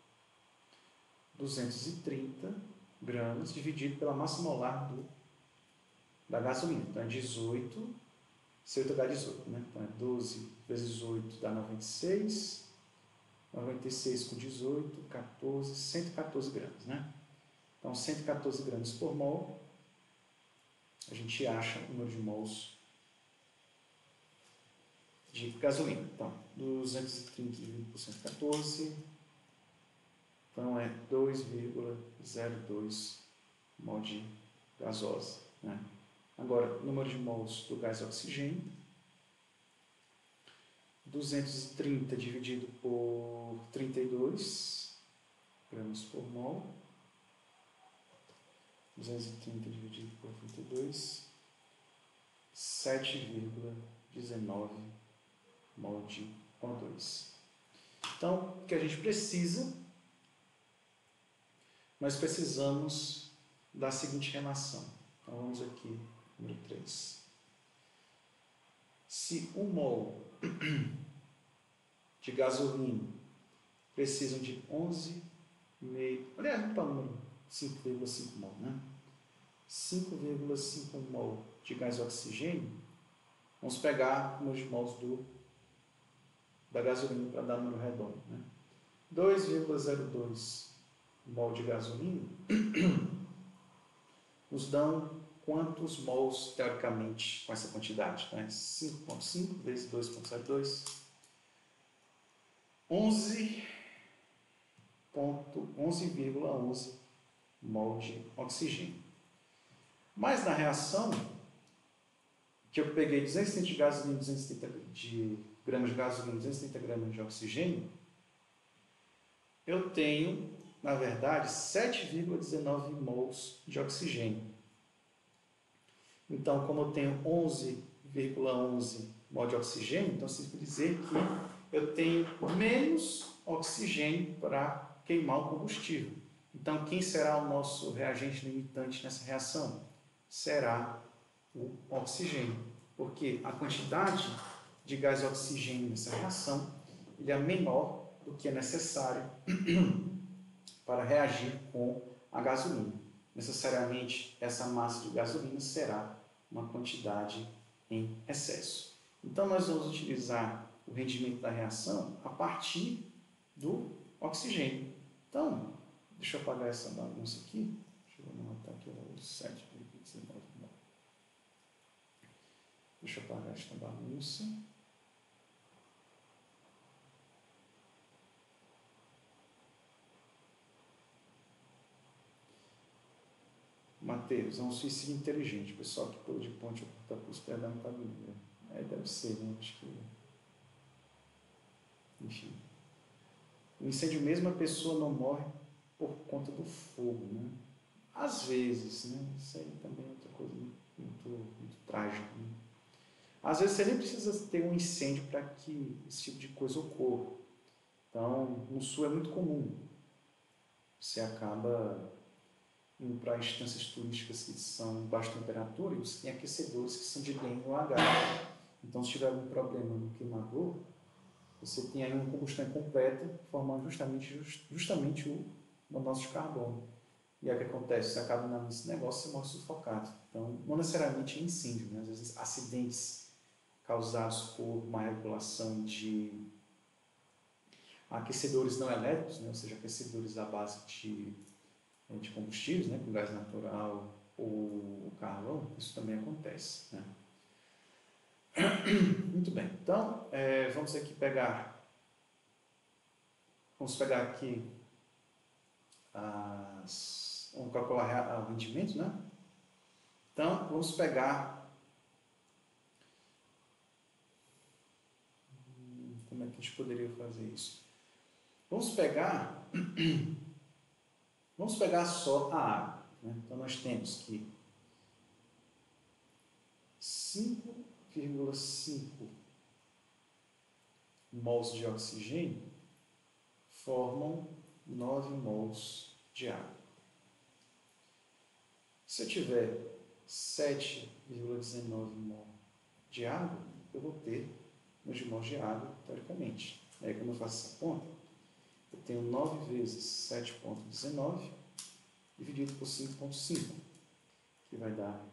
230 gramas dividido pela massa molar da gasolina. Então, é 18, C8H18. Né? Então, é 12 vezes 8 dá 96. 96 com 18, 14, 114 gramas. Né? Então, 114 gramas por mol, a gente acha o número de mols de gasolina. Então, 230 dividido por 114, então é 2,02 mol de gasosa. Né? Agora, número de mols do gás oxigênio, 230 dividido por 32 gramas por mol, 230 dividido por 32, 7,19 mol de O2. Então, o que a gente precisa? Nós precisamos da seguinte relação. Então, vamos aqui, número 3. Se 1 mol de gasolina precisam de 11,5... Aliás, vamos para o número 5,5 mol, né? 5,5 mol de gás oxigênio, vamos pegar o número de mols da gasolina para dar número redondo. Né? 2,02 mol de gasolina nos dão quantos mols, teoricamente, com essa quantidade? Né? 5,5 vezes 2,02, 11,11 mol de oxigênio. Mas na reação, que eu peguei 230 de gasolina, 230 de gramas de gasolina, 230 gramas de oxigênio, eu tenho, na verdade, 7,19 mols de oxigênio. Então, como eu tenho 11,11 mol de oxigênio, então significa dizer que eu tenho menos oxigênio para queimar o combustível. Então, quem será o nosso reagente limitante nessa reação? Será o oxigênio, porque a quantidade de gás oxigênio nessa reação ele é menor do que é necessário para reagir com a gasolina. Necessariamente, essa massa de gasolina será uma quantidade em excesso. Então, nós vamos utilizar o rendimento da reação a partir do oxigênio. Então, deixa eu apagar essa bagunça aqui. Deixa eu anotar aqui o 7,19. Deixa eu apagar esta bagunça. Mateus, é um suicídio inteligente. O pessoal que pula de ponte oculta para os pés da família. Deve ser, né? Acho que... Enfim. O incêndio mesmo, a pessoa não morre por conta do fogo, né? Às vezes, né? Isso aí também é outra coisa muito trágica, né? Às vezes você nem precisa ter um incêndio para que esse tipo de coisa ocorra. Então, no sul é muito comum. Você acaba indo para instâncias turísticas que são de baixa temperatura e você tem aquecedores que são de lenha ou a gás. Então, se tiver algum problema no queimador, você tem aí uma combustão incompleta, formando justamente o monóxido de carbono. E aí o que acontece? Você acaba nesse negócio e você morre sufocado. Então, não necessariamente é incêndio, né? Às vezes acidentes causados por má regulação de aquecedores não elétricos, né? Ou seja, aquecedores à base de combustíveis, né? Com gás natural ou carvão, isso também acontece, né? Muito bem, então vamos pegar aqui vamos calcular o rendimento, né? Então, vamos pegar gente poderia fazer isso? Vamos pegar só a água. Né? Então, nós temos que 5,5 mols de oxigênio formam 9 mols de água. Se eu tiver 7,19 mol de água, eu vou ter meus mols de água, teoricamente. Aí, como eu faço essa conta, eu tenho 9 vezes 7,19 dividido por 5,5, que vai dar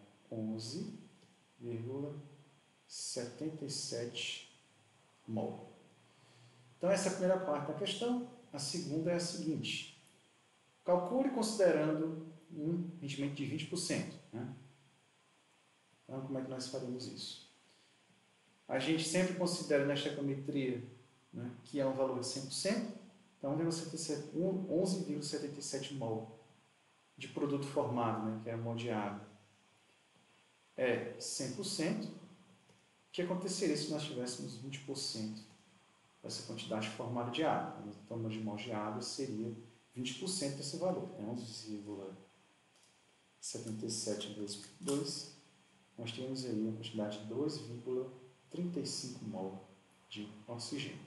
11,77 mol. Então, essa é a primeira parte da questão. A segunda é a seguinte. Calcule considerando um rendimento de 20%. Né? Então, como é que nós faremos isso? A gente sempre considera na estequiometria, né, que é um valor de 100%. Então, 11,77 mol de produto formado, né, que é mol de água, é 100%. O que aconteceria se nós tivéssemos 20% dessa quantidade formada de água? Então, de mol de água seria 20% desse valor. 11,77 vezes por 2, nós temos aí uma quantidade de 2,35 mol de oxigênio.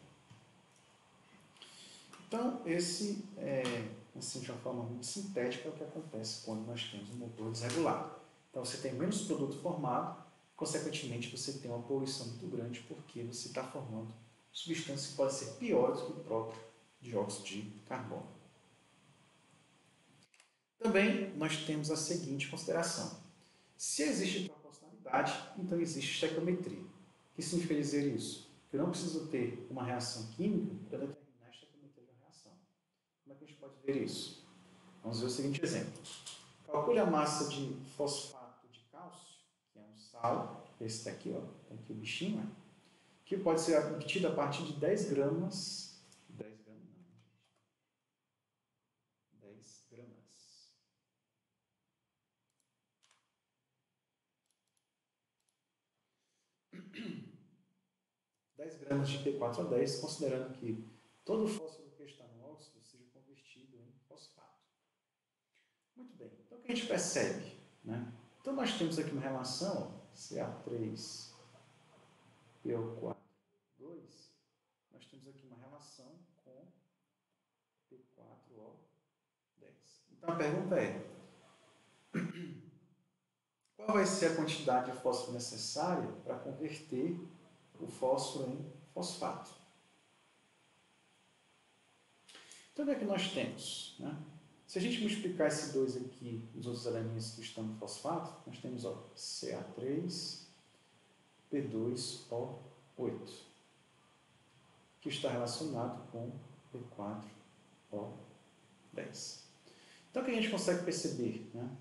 Então, esse assim, de uma forma muito sintética, é o que acontece quando nós temos um motor desregulado. Então, você tem menos produto formado, consequentemente, você tem uma poluição muito grande, porque você está formando substâncias que podem ser piores do que o próprio dióxido de carbono. Também, nós temos a seguinte consideração. Se existe proporcionalidade, então existe estequiometria. O que significa dizer isso? Que eu não preciso ter uma reação química para determinar a estequiometria da reação. Como é que a gente pode ver isso? Vamos ver o seguinte exemplo. Calcule a massa de fosfato de cálcio, que é um sal, esse daqui, ó, tem aqui o bichinho, que pode ser obtido a partir de 10 gramas, 10 gramas não, gente, 10 gramas. 10 gramas de P4O10, considerando que todo o fósforo que está no óxido seja convertido em fosfato. Muito bem, então o que a gente percebe? Né? Então nós temos aqui uma relação, Ca3PO4,2, nós temos aqui uma relação com P4O10. Então a pergunta é, qual vai ser a quantidade de fósforo necessária para converter o fósforo em fosfato? Então, o que é que nós temos? Né? Se a gente multiplicar esse 2 aqui, os outros elementos que estão no fosfato, nós temos ó, Ca3P2O8, que está relacionado com P4O10. Então, o que a gente consegue perceber? Né?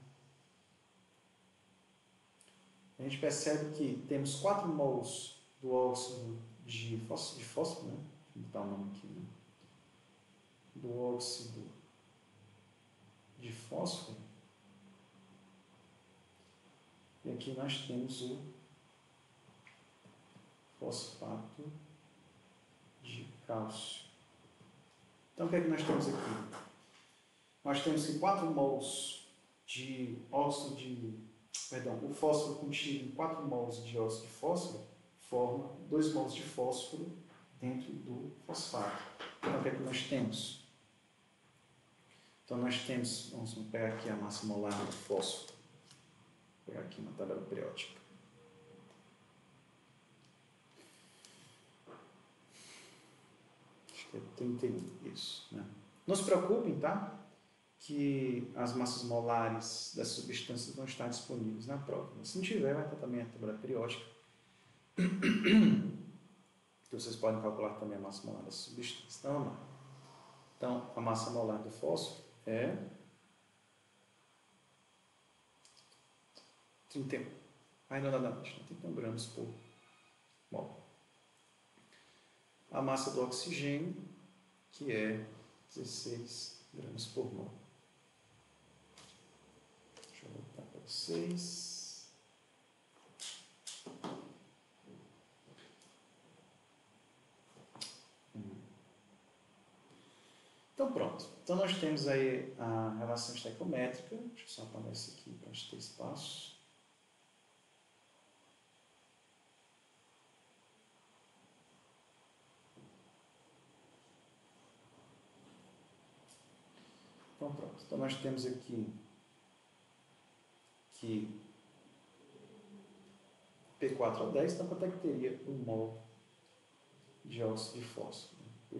A gente percebe que temos 4 mols do óxido de fósforo, né? Vou botar o nome aqui, né? Do óxido de fósforo. E aqui nós temos o fosfato de cálcio. Então, o que é que nós temos aqui? Nós temos que 4 mols de óxido de... Perdão, o fósforo contido em 4 mols de óxido de fósforo forma 2 mols de fósforo dentro do fosfato. Então, o que é que nós temos? Então, nós temos, vamos pegar aqui a massa molar do fósforo. Vou pegar aqui uma tabela periódica. Acho que é 31, isso. Né? Não se preocupem, tá? Que as massas molares das substâncias vão estar disponíveis na prova. Se não tiver, vai ter também a tabela periódica. Que vocês podem calcular também a massa molar das substâncias. Então, vamos lá. Então, a massa molar do fósforo é 31. Arredondadamente, 31 gramas por mol. A massa do oxigênio, que é 16 gramas por mol. Deixa eu voltar para vocês. Então, pronto. Então, nós temos aí a relação estequiométrica. Deixa eu só apagar isso aqui para a gente ter espaço. Então, pronto. Então, nós temos aqui que P4O10, então quanto é que teria 1 mol de óxido de fósforo?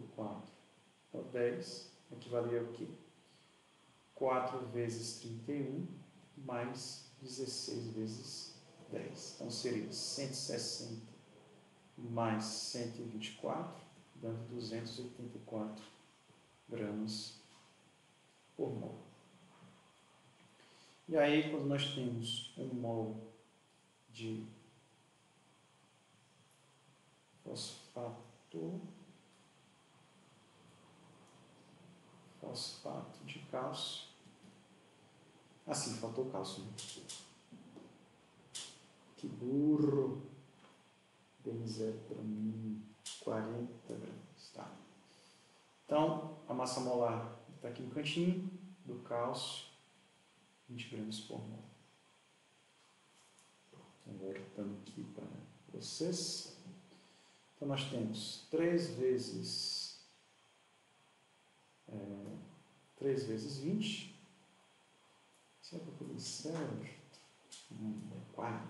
P4O10 equivalia ao quê? 4 vezes 31 mais 16 vezes 10. Então, seria 160 mais 124, dando 284 gramas por mol. E aí, quando nós temos 1 mol de fosfato de cálcio. Assim, faltou cálcio. Né? Que burro. Bem zero para mim. 40 gramas. Tá. Então, a massa molar está aqui no cantinho do cálcio. 20 gramas por mol. Então, voltando aqui para vocês. Então, nós temos 3 vezes 20. Será que eu coloquei certo? É 40.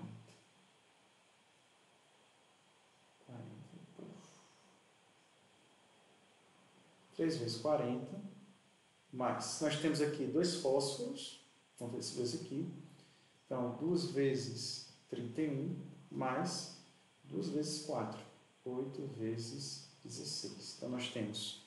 3 vezes 40. Mais, nós temos aqui 2 fósforos. Então, esses dois aqui. Então, 2 vezes 31 mais 2 vezes 4. 8 vezes 16. Então, nós temos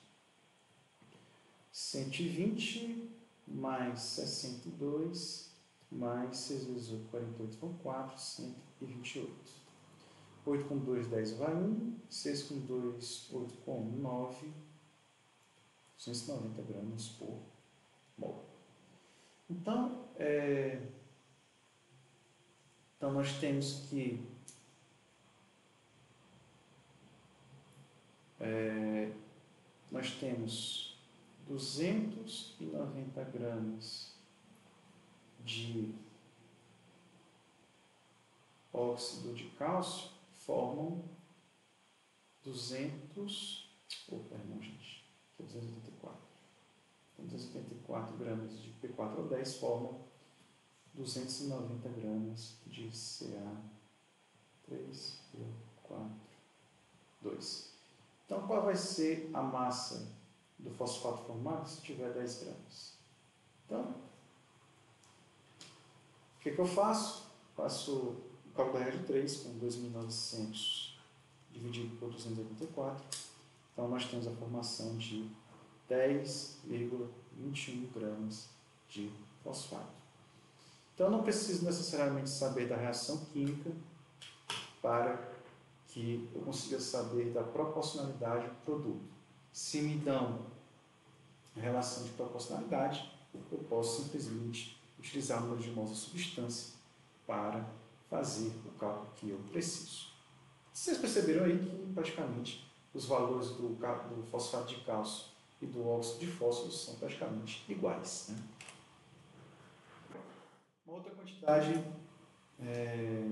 120 mais 62 mais 6 vezes 8, 48, vão 4, 128. 8 com 2, 10 vai 1. 6 com 2, 8 com 1, 9. 290 gramas por mol. Então, nós temos que nós temos 290 gramas de óxido de cálcio formam 284 gramas de P4O10 formam 290 gramas de Ca3PO4,2. Então, qual vai ser a massa do fosfato formado se tiver 10 gramas? Então, o que eu faço? Faço o cálculo da regra de 3 com 2.900 dividido por 284. Então, nós temos a formação de 10,21 gramas de fosfato. Então, eu não preciso necessariamente saber da reação química para que eu consiga saber da proporcionalidade do produto. Se me dão a relação de proporcionalidade, eu posso simplesmente utilizar o número de mols da substância para fazer o cálculo que eu preciso. Vocês perceberam aí que praticamente os valores do fosfato de cálcio e do óxido de fósforo são praticamente iguais. Né? Uma outra quantidade é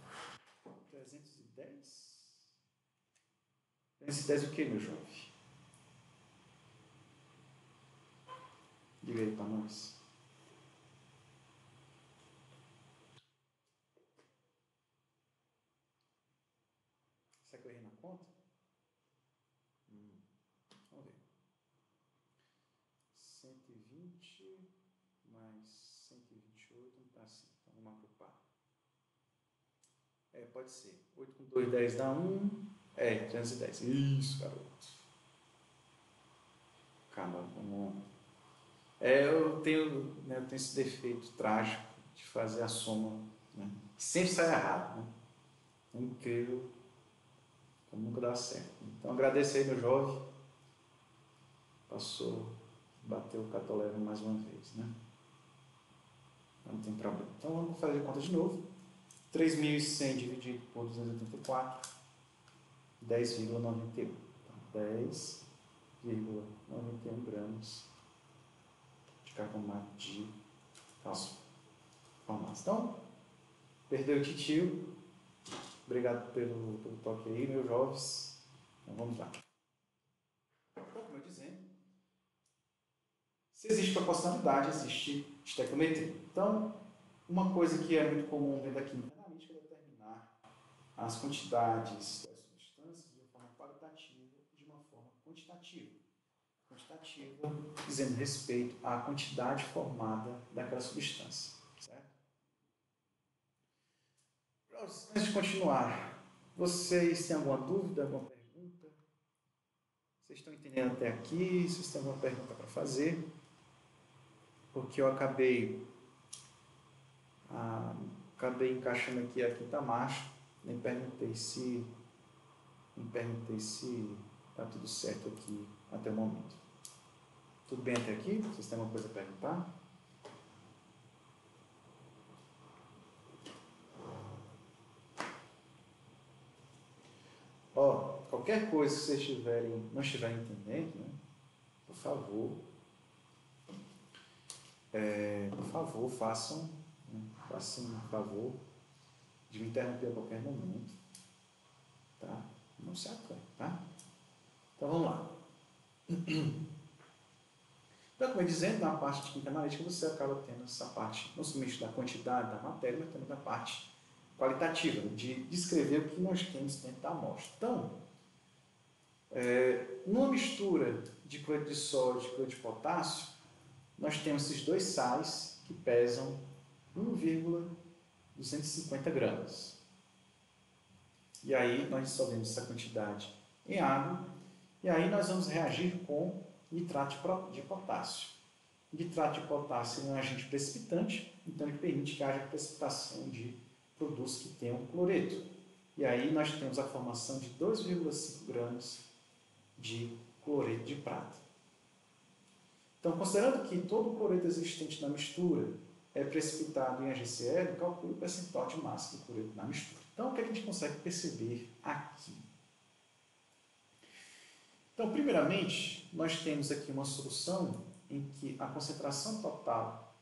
310. 310 o que, meu jovem? Diga aí para nós. Você quer correr na conta? Vamos ver. 120 mais 128 não está assim. Então vamos agrupar. Pode ser. 8 com 2, 10 dá 1. 310. Isso, garoto. Calma, vamos. Eu tenho esse defeito trágico de fazer a soma. Né? Sempre sai errado. Né? É incrível. Como nunca dá certo. Então agradeço aí, meu jovem. Bateu o catolero mais uma vez. Né? Não tem problema. Então vamos fazer a conta de novo. 3.100 dividido por 284, 10,91. Então, 10,91 gramas carbonato de cálcio formado. Então, perdeu o titio. Obrigado pelo toque aí, meus jovens. Então, vamos lá. Então, como eu dizendo, se existe proporcionalidade, existe estequiometria. Então, uma coisa que é muito comum dentro da química analítica é determinar as quantidades das substâncias de uma forma qualitativa e de uma forma quantitativa. Quantitativa dizendo respeito à quantidade formada daquela substância. Certo? Antes de continuar, vocês têm alguma dúvida, alguma pergunta? Vocês estão entendendo até aqui? Vocês têm alguma pergunta para fazer? Porque eu acabei encaixando aqui a quinta marcha, nem perguntei se está tudo certo aqui até o momento. Tudo bem até aqui? Vocês têm alguma coisa a perguntar? Ó, qualquer coisa que vocês não estiverem entendendo, né, por favor, façam o favor de me interromper a qualquer momento, tá? Não se acanhe, tá? Então vamos lá. Então, como eu dizendo, na parte de química analítica você acaba tendo essa parte, não somente da quantidade da matéria, mas também da parte qualitativa, de descrever o que nós temos dentro da amostra. Então, numa mistura de cloreto de sódio e cloreto de potássio, nós temos esses dois sais que pesam 1,250 gramas. E aí nós dissolvemos essa quantidade em água e aí nós vamos reagir com nitrato de potássio. O nitrato de potássio é um agente precipitante, então ele permite que haja precipitação de produtos que tenham cloreto. E aí nós temos a formação de 2,5 gramas de cloreto de prata. Então, considerando que todo o cloreto existente na mistura é precipitado em HCl, calcule o percentual de massa do cloreto na mistura. Então, o que a gente consegue perceber aqui? Então, primeiramente, nós temos aqui uma solução em que a concentração total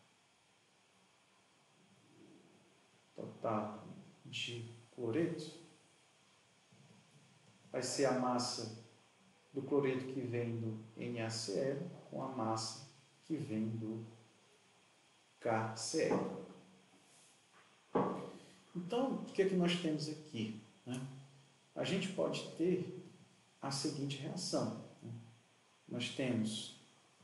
de cloreto vai ser a massa do cloreto que vem do NaCl com a massa que vem do KCl. Então, o que é que nós temos aqui? A gente pode ter a seguinte reação. Nós temos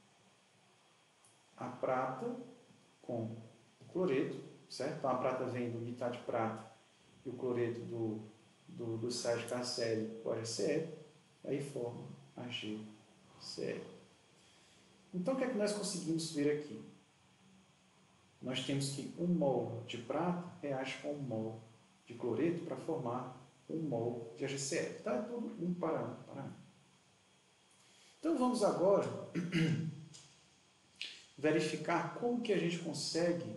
a prata com o cloreto, certo? Então, a prata vem do nitrato de prata e o cloreto do sais de KCl com HCl, aí forma a GCl. Então, o que é que nós conseguimos ver aqui? Nós temos que 1 mol de prata reage com 1 mol de cloreto para formar 1 mol de HCl. Então, é tudo 1 para 1 para 1. Então, vamos agora verificar como que a gente consegue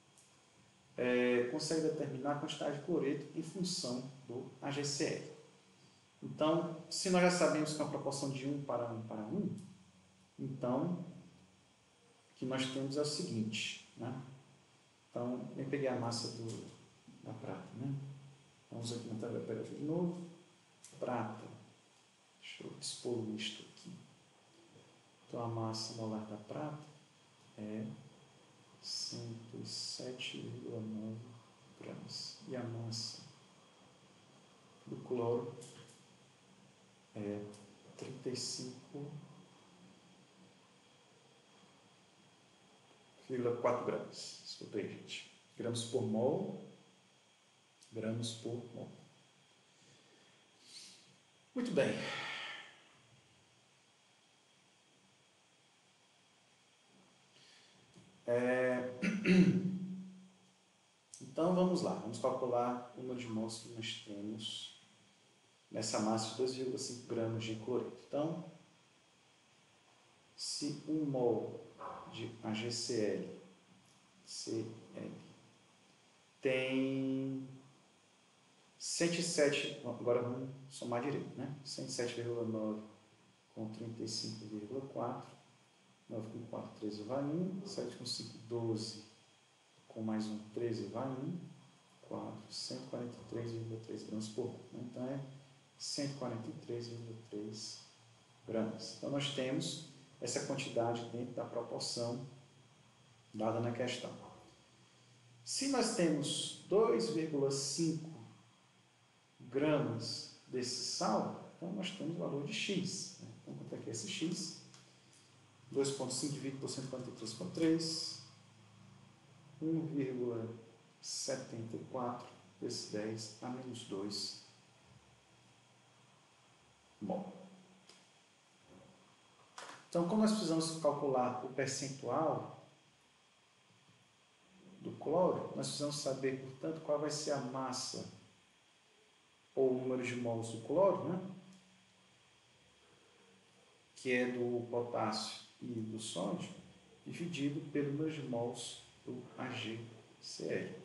determinar a quantidade de cloreto em função do HCl. Então, se nós já sabemos que é uma proporção de 1 para 1 para 1, então, o que nós temos é o seguinte, né? Então, eu peguei a massa da prata, né? Vamos aqui na tabela periódica de novo. Prata. Deixa eu expor isto aqui. Então, a massa molar da prata é 107,9 gramas. E a massa do cloro é 35,4 gramas. Desculpa aí, gente. Gramas por mol. Gramas por mol. Muito bem. Então, vamos lá. Vamos calcular o número de mols que nós temos nessa massa de 2,5 gramas de cloreto. Então, se 1 mol de HCl tem 107, agora vamos somar direito, né? 107,9 com 35,4 9 com 4, 13 vai 1. 7 com 5, 12. Com mais um, 13 vai 1. 4, 143,3 gramas por mol. Então, é 143,3 gramas. Então, nós temos essa quantidade dentro da proporção dada na questão. Se nós temos 2,5 gramas desse sal, então nós temos o valor de x. Então, quanto é que é esse x? 2,5 dividido por 143,3, 1,74 vezes 10 a menos 2 mol. Então, como nós precisamos calcular o percentual do cloro, nós precisamos saber, portanto, qual vai ser a massa ou o número de mols do cloro, né? Que é do potássio e do sódio, dividido pelo número de mols do AgCl.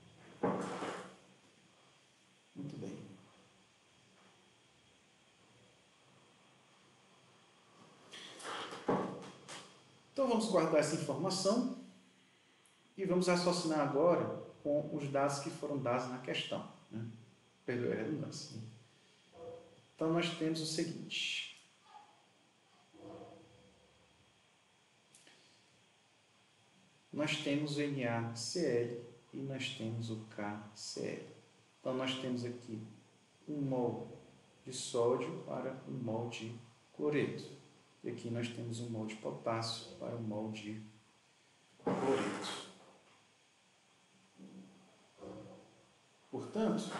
Muito bem. Então vamos guardar essa informação e vamos raciocinar agora com os dados que foram dados na questão. Né? Perdoe a redundância. Então nós temos o seguinte. Nós temos o NaCl e nós temos o KCl. Então nós temos aqui 1 mol de sódio para 1 mol de cloreto. E aqui nós temos 1 mol de potássio para 1 mol de cloreto. Portanto,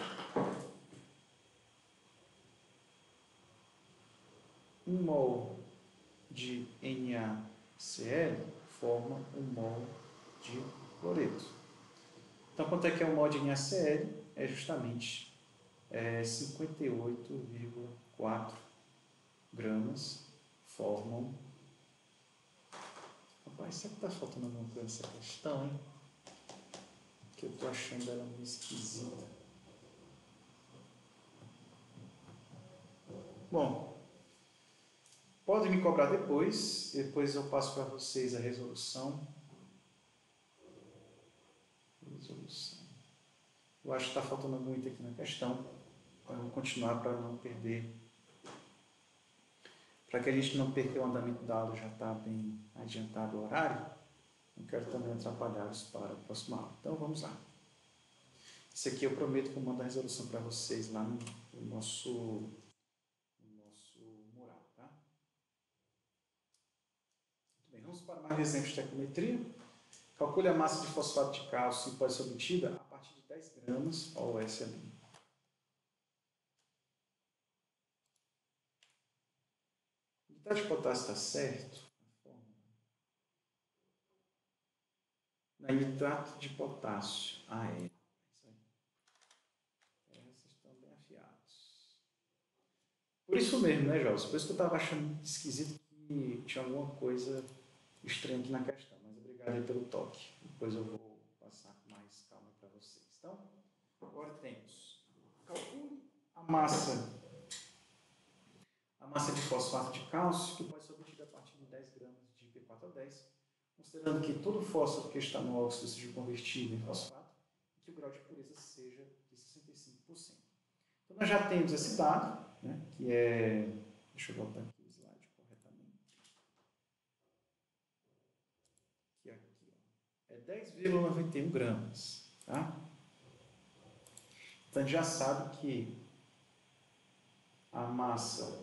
1 mol de NaCl forma 1 mol de cloreto. Então, quanto é que é 1 mol de NaCl? É justamente 58,4 gramas formam. Rapaz, será que está faltando alguma coisa nessa questão, hein? Que eu estou achando ela meio esquisita. Bom, pode me cobrar depois eu passo para vocês a resolução. Eu acho que está faltando muito aqui na questão. Então, eu vou continuar para não perder. Para que a gente não perca o andamento da aula, já está bem adiantado o horário. Não quero também atrapalhá-los para a próxima aula. Então, vamos lá. Isso aqui eu prometo que eu mando a resolução para vocês lá no nosso mural, tá? Muito bem, vamos para mais exemplos de estequiometria. Calcule a massa de fosfato de cálcio que pode ser obtida a partir de 10 gramas, ó, o S ali. O nitrato de potássio está certo? Na nitrato de potássio. Ah, é. Vocês estão bem afiados. Por isso mesmo, né, Jorge? Por isso que eu estava achando esquisito que tinha alguma coisa estranha aqui na questão. Mas obrigado aí pelo toque. Depois eu vou passar com mais calma para vocês. Então, agora temos. Calcule a massa de fosfato de cálcio, que pode ser obtida a partir de 10 gramas de P4O10, considerando que todo o fósforo que está no óxido seja convertido em fosfato e que o grau de pureza seja de 65%. Então, nós já temos esse dado, né, que é... Deixa eu voltar aqui o slide corretamente. Que é aqui, ó, é 10,91 gramas. Tá? Então, a gente já sabe que a massa...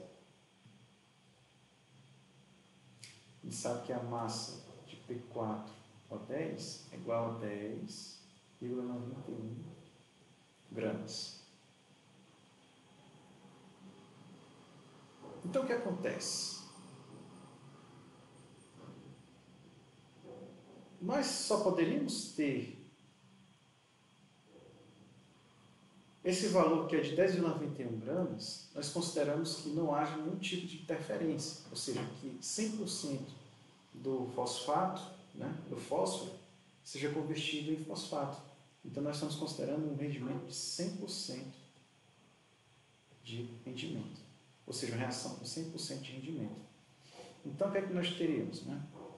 A gente sabe que a massa de P4O10 é igual a 10,91 gramas. Então, o que acontece? Nós só poderíamos ter esse valor que é de 10,91 gramas, nós consideramos que não haja nenhum tipo de interferência, ou seja, que 100% do fosfato, né, do fósforo, seja convertido em fosfato. Então, nós estamos considerando um rendimento de 100% de rendimento, ou seja, uma reação com 100% de rendimento. Então, o que é que nós teríamos? Né?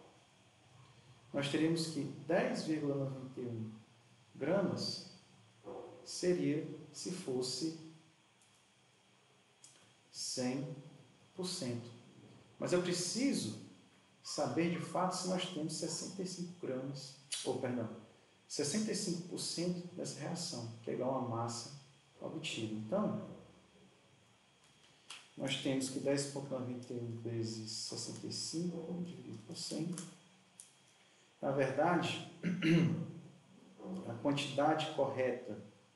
nós teríamos que 10,91 gramas seria se fosse 100%. Mas eu preciso saber de fato se nós temos 65 gramas, ou perdão, 65% dessa reação, que é igual à massa obtida. Então, nós temos que 10,91 vezes 65 dividido por 100. Na verdade, a quantidade correta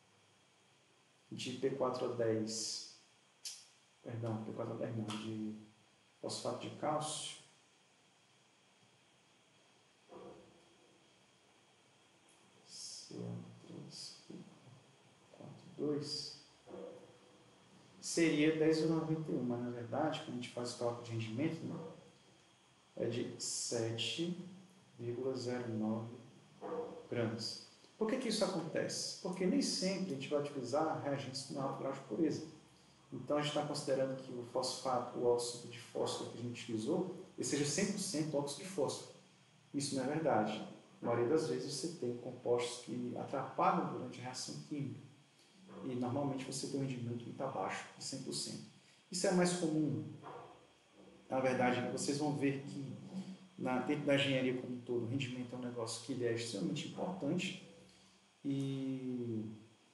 de P4O10, perdão, P4O10 não, de fosfato de cálcio, CO3,42, seria 10,91, mas na verdade, quando a gente faz o cálculo de rendimento, né, é de 7,09 gramas. Por que isso acontece? Porque nem sempre a gente vai utilizar reagentes com alto grau de pureza. Então, a gente está considerando que o fosfato, o óxido de fósforo que a gente utilizou, ele seja 100% óxido de fósforo. Isso não é verdade. Na maioria das vezes você tem compostos que atrapalham durante a reação química. E normalmente você tem um rendimento muito abaixo de 100%. Isso é mais comum. Na verdade, vocês vão ver que dentro da engenharia como um todo, o rendimento é um negócio que ele é extremamente importante e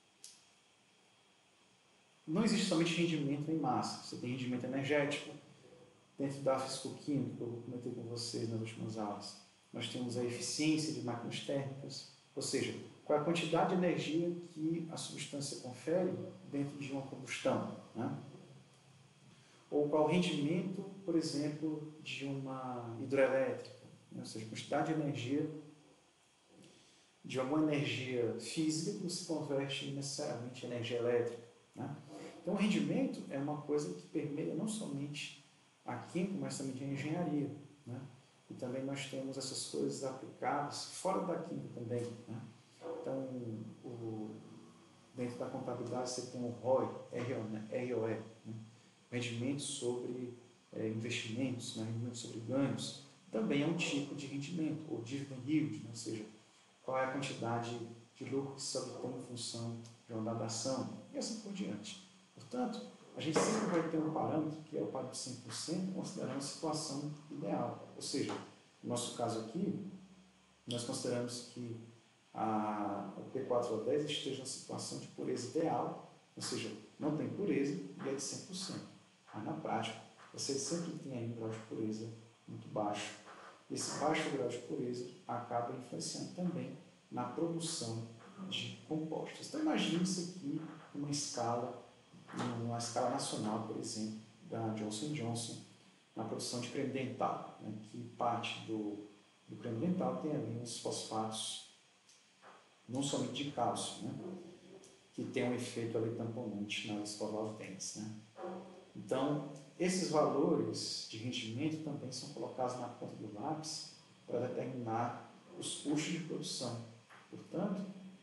não existe somente rendimento em massa. Você tem rendimento energético. Dentro da fisicoquímica, que eu comentei com vocês nas últimas aulas, nós temos a eficiência de máquinas térmicas, ou seja, qual é a quantidade de energia que a substância confere dentro de uma combustão, né? Ou qual o rendimento, por exemplo, de uma hidroelétrica, né? Ou seja, a quantidade de energia, de alguma energia física que você converte necessariamente em energia elétrica, né? Então, o rendimento é uma coisa que permeia não somente a química, mas também a engenharia, né? E também nós temos essas coisas aplicadas fora da química também, né? Então, dentro da contabilidade você tem o ROI, ROE, né? Rendimento sobre investimentos, né? Rendimento sobre ganhos, também é um tipo de rendimento, ou dividend yield, né? Ou seja, qual é a quantidade de lucro que se obtém em função de uma dada ação, e assim por diante. Portanto, a gente sempre vai ter um parâmetro, que é o parâmetro de 100%, considerando a situação ideal. Ou seja, no nosso caso aqui, nós consideramos que o P4O10 esteja na situação de pureza ideal, ou seja, não tem pureza e é de 100%. Mas na prática, você sempre tem aí um grau de pureza muito baixo. Esse baixo grau de pureza acaba influenciando também na produção de compostos. Então imagine isso aqui numa escala nacional, por exemplo, da Johnson Johnson, na produção de creme dental, né, que parte do creme dental tem ali uns fosfatos, não somente de cálcio, né, que tem um efeito ali tamponante na escovar os dentes, né. Então, esses valores de rendimento também são colocados na ponta do lápis para determinar os custos de produção. Portanto,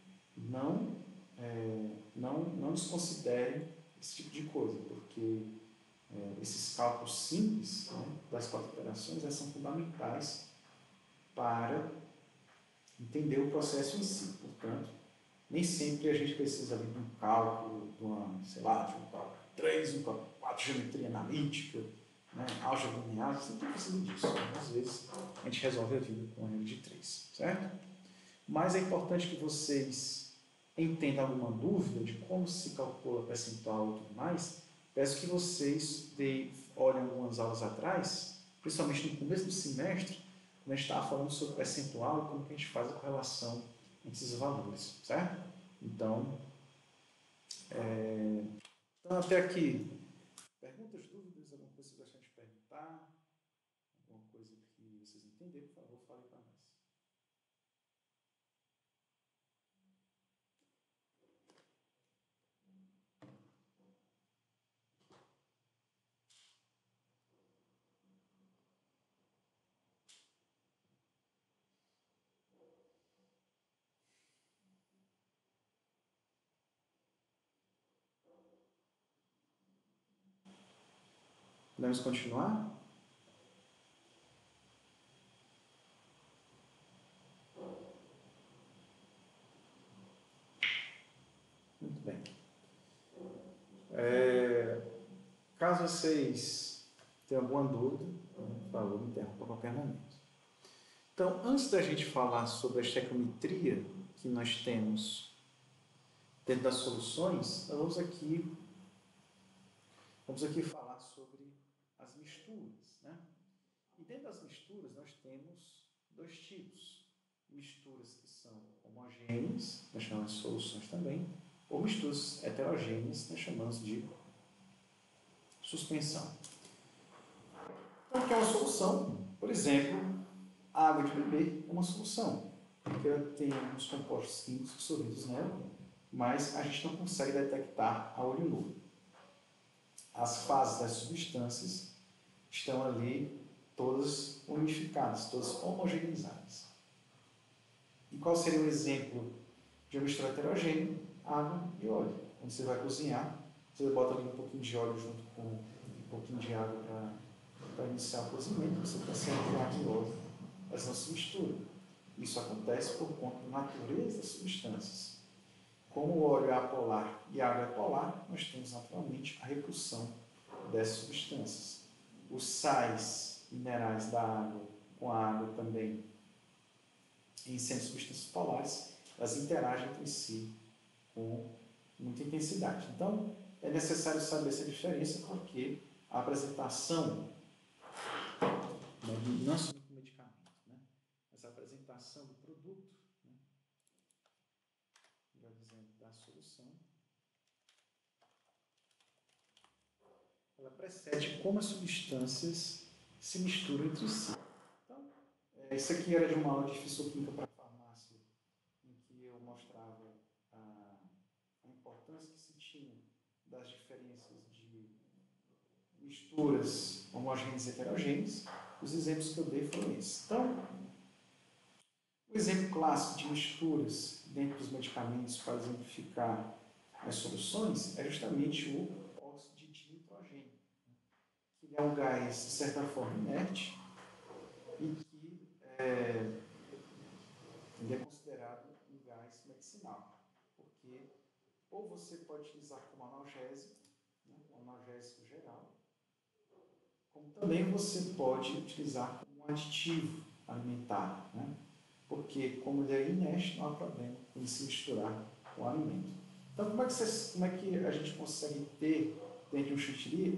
não desconsiderem esse tipo de coisa, porque esses cálculos simples, né, das 4 operações são fundamentais para entender o processo em si. Portanto, nem sempre a gente precisa de um cálculo, de um cálculo 3, um cálculo 4, geometria analítica, né, álgebra linear, você não precisa disso. Às vezes a gente resolve a vida com uma regra de 3, certo? Mas é importante que vocês entendam alguma dúvida de como se calcula percentual e tudo mais. Peço que vocês olhem algumas aulas atrás, principalmente no começo do semestre, quando a gente estava falando sobre percentual e como que a gente faz a correlação entre esses valores, certo? Então, até aqui, perguntas, dúvidas, alguma coisa que vocês gostam de perguntar, alguma coisa que vocês entenderam, por favor, falem para nós. Podemos continuar? Caso vocês tenham alguma dúvida, por favor, me interrompa a qualquer momento. Então, antes da gente falar sobre a estequiometria que nós temos dentro das soluções, nós vamos aqui falar sobre as misturas, né? E dentro das misturas nós temos dois tipos. Misturas que são homogêneas, nós chamamos de soluções também, ou misturas heterogêneas, nós chamamos de suspensão. Então, o que é uma solução? Por exemplo, a água de beber é uma solução, porque ela tem alguns compostos químicos dissolvidos nela, mas a gente não consegue detectar a olho nu. As fases das substâncias estão ali todas unificadas, todas homogeneizadas. E qual seria o exemplo de uma mistura heterogênea? Água e óleo. Quando você vai cozinhar, você bota ali um pouquinho de óleo junto com um pouquinho de água para iniciar o cozimento, você percebe que água e óleo elas não se misturam. Isso acontece por conta da natureza das substâncias. Como o óleo é apolar e a água é polar, nós temos naturalmente a repulsão dessas substâncias. Os sais minerais da água com a água também, em sendo substâncias polares, elas interagem entre si com muita intensidade. Então, é necessário saber essa diferença porque a apresentação, não só do medicamento, né, mas a apresentação do produto, né, melhor dizendo, da solução, ela precede como as substâncias se misturam entre si. Então, isso aqui era de uma aula de fisicoquímica para farmácia, em que eu mostrava a importância que se tinha das diferenças de misturas homogêneas e heterogêneas. Os exemplos que eu dei foram esses. Então, o exemplo clássico de misturas dentro dos medicamentos para exemplificar as soluções é justamente o óxido de dinitrogênio, que é um gás, de certa forma, inerte e que ele é considerado um gás medicinal, porque ou você pode utilizar como analgésico, né, um analgésico geral, como também você pode utilizar como um aditivo alimentar, né, porque como ele é inerte, não há problema com ele se misturar com o alimento. Então, como é que a gente consegue ter dentro de um chantilly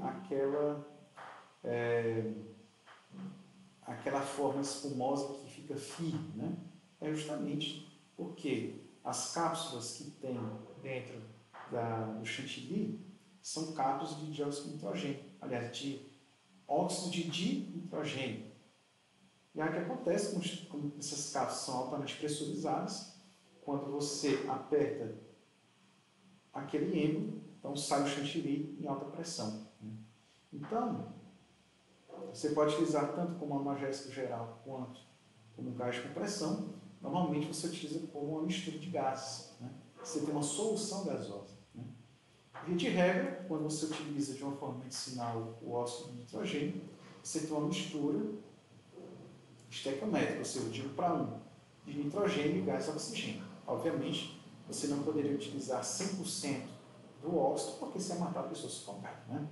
aquela forma espumosa que fica firme, né? É justamente porque as cápsulas que tem dentro do chantilly são cápsulas de dióxido de nitrogênio, aliás, de óxido de dinitrogênio. E aí o que acontece, como essas cápsulas são altamente pressurizadas, quando você aperta aquele êmbolo, então sai o chantilly em alta pressão. Então, você pode utilizar tanto como analgésico geral quanto como gás de compressão. Normalmente você utiliza como uma mistura de gases. Né? Você tem uma solução gasosa. Né? Via de regra, quando você utiliza de uma forma medicinal o óxido de nitrogênio, você tem uma mistura estequiométrica, ou seja, de 1 para 1, de nitrogênio e gás oxigênio. Obviamente, você não poderia utilizar 100% do óxido, porque você ia matar a pessoa sufocada. Né?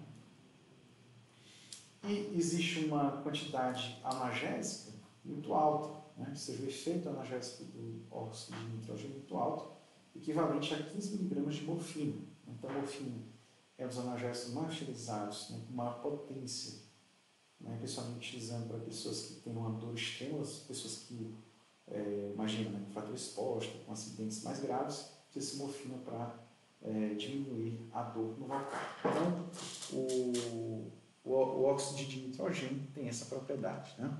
E existe uma quantidade analgésica muito alta, né? Ou seja, o efeito analgésico do óxido de nitrogênio muito alto, equivalente a 15 mg de morfina. Então, a morfina é um dos analgésicos mais utilizados, né, com maior potência, né, principalmente utilizando para pessoas que têm uma dor extrema, as pessoas que, imagina, né, com fratura exposta, com acidentes mais graves, utiliza morfina para diminuir a dor no local. Então, o óxido de nitrogênio tem essa propriedade. Né?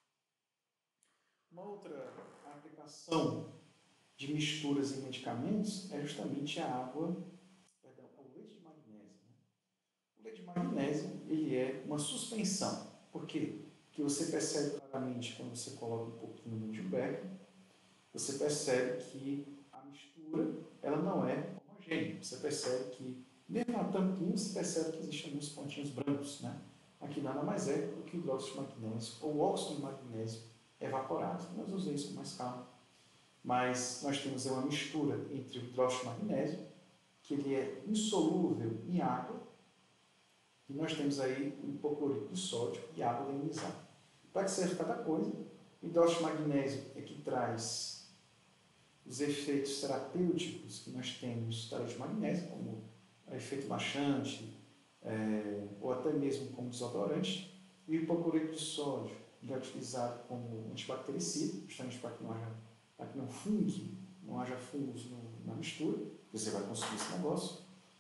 Uma outra aplicação de misturas em medicamentos é justamente o leite de magnésio. Né? O leite de magnésio ele é uma suspensão. Por quê? Porque você percebe claramente quando você coloca um pouquinho no Becker, você percebe que a mistura ela não é homogênea. Você percebe que, mesmo na tampinha, você percebe que existem alguns pontinhos brancos. Né? Aqui nada mais é do que o hidróxido de magnésio ou óxido de magnésio evaporado. Nós vamos ver isso com mais calma. Mas nós temos uma mistura entre o hidróxido de magnésio, que ele é insolúvel em água, E nós temos aí o hipoclorito de sódio e água deionizada. Para que serve cada coisa? O hidróxido de magnésio é que traz os efeitos terapêuticos que nós temos da de magnésio, como efeito laxante, ou até mesmo como desodorante. E o hipoclorito de sódio é utilizado como antibactericida, justamente para que não haja fungos na mistura, que você vai consumir esse negócio.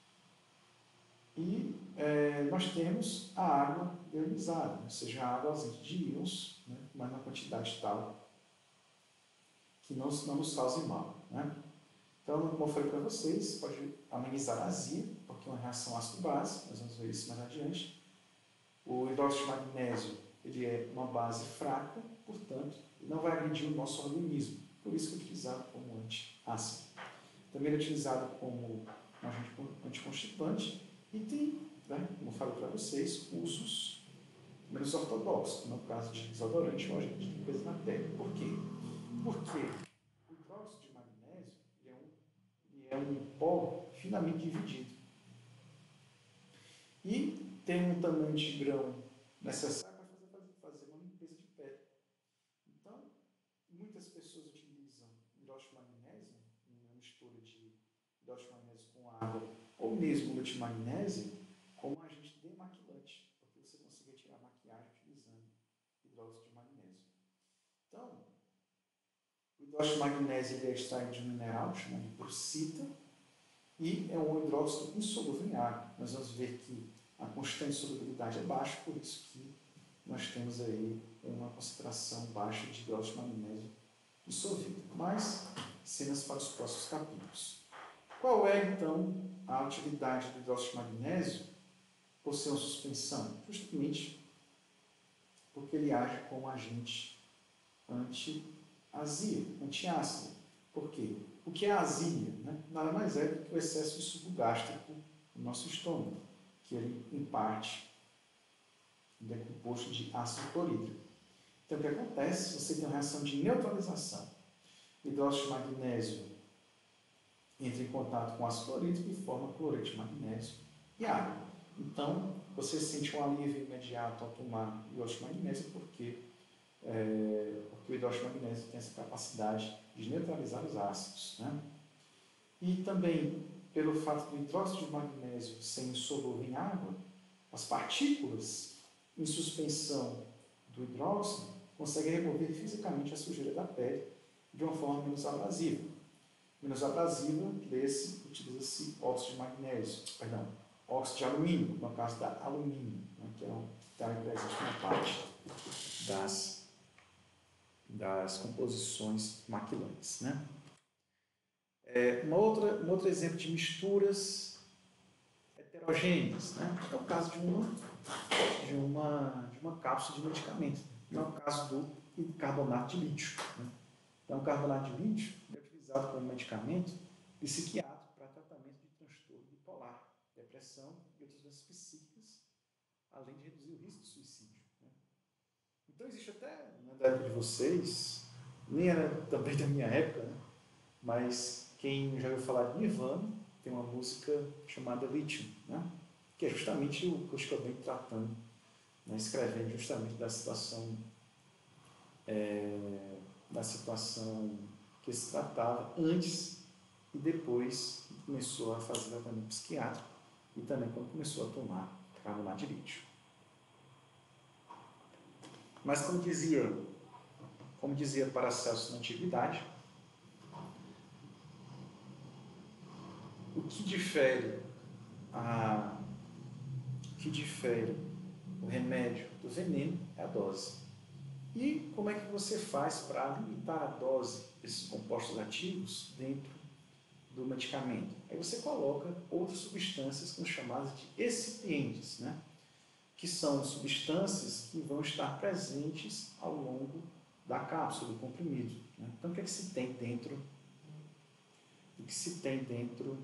E nós temos a água ionizada, ou seja, a água ausente de íons, né, mas na quantidade tal que não nos cause mal. Né? Então, como eu falei para vocês, pode amenizar a azia, porque é uma reação ácido-base, nós vamos ver isso mais adiante. O hidróxido de magnésio ele é uma base fraca, portanto, não vai agredir o nosso organismo, por isso que é utilizado como antiácido. Também é utilizado como agente anticonstipante e tem, né, como eu falei para vocês, usos menos ortodoxos, como é o caso de desodorante ou agente de limpeza na pele. Por quê? Porque o hidróxido de magnésio é um pó finamente dividido. E tem um tamanho de grão necessário para fazer uma limpeza de pele. Então, muitas pessoas utilizam hidróxido de magnésio, uma mistura de hidróxido de magnésio com água, ou mesmo leite de magnésio, como agente demaquilante, porque você consegue tirar maquiagem utilizando hidróxido de magnésio. Então, o hidróxido de magnésio é extraído de um mineral chamado brucita e é um hidróxido insolúvel em água. Nós vamos ver que a constante de solubilidade é baixa, por isso que nós temos aí uma concentração baixa de hidróxido de magnésio dissolvido. Mas, cenas para os próximos capítulos. Qual é, então, a utilidade do hidróxido de magnésio por ser uma suspensão? Justamente porque ele age como agente anti-azia, antiácido. Por quê? O que é a azia? Né? Nada mais é do que o excesso de suco gástrico no nosso estômago, que ele, em parte, é composto de ácido clorídrico. Então, o que acontece? Você tem uma reação de neutralização. O hidróxido de magnésio entra em contato com ácido clorídrico e forma cloreto de magnésio e água. Então, você sente um alívio imediato ao tomar hidróxido de magnésio porque o hidróxido de magnésio tem essa capacidade de neutralizar os ácidos. Né? E também, pelo fato do hidróxido de magnésio ser insolúvel em água, as partículas em suspensão do hidróxido conseguem remover fisicamente a sujeira da pele de uma forma menos abrasiva. Menos abrasiva, utiliza-se óxido de magnésio, óxido de alumínio, no caso da alumínio, né, que está presente na parte das composições maquilantes. Né? Um outro exemplo de misturas heterogêneas, né? É o caso de uma cápsula de medicamento. Não é o caso do carbonato de lítio. Né? Então, o carbonato de lítio é utilizado como medicamento psiquiátrico para tratamento de transtorno bipolar, depressão e outras doenças psíquicas, além de reduzir o risco de suicídio. Né? Então, existe até, na época de vocês, nem era também da minha época, né? Mas quem já ouviu falar de Nirvana, tem uma música chamada Lithium, né? Que é justamente o Kurt Cobain tratando, né? Escrevendo justamente da situação que se tratava antes e depois que começou a fazer tratamento psiquiátrico e também quando começou a tomar carbonato de lítio. Mas como dizia Paracelso na antiguidade, o que difere o remédio do veneno é a dose. E como é que você faz para limitar a dose desses compostos ativos dentro do medicamento? Aí você coloca outras substâncias que são chamadas de excipientes, né? Que são substâncias que vão estar presentes ao longo da cápsula, do comprimido. Né? Então, o que é que se tem dentro? O que se tem dentro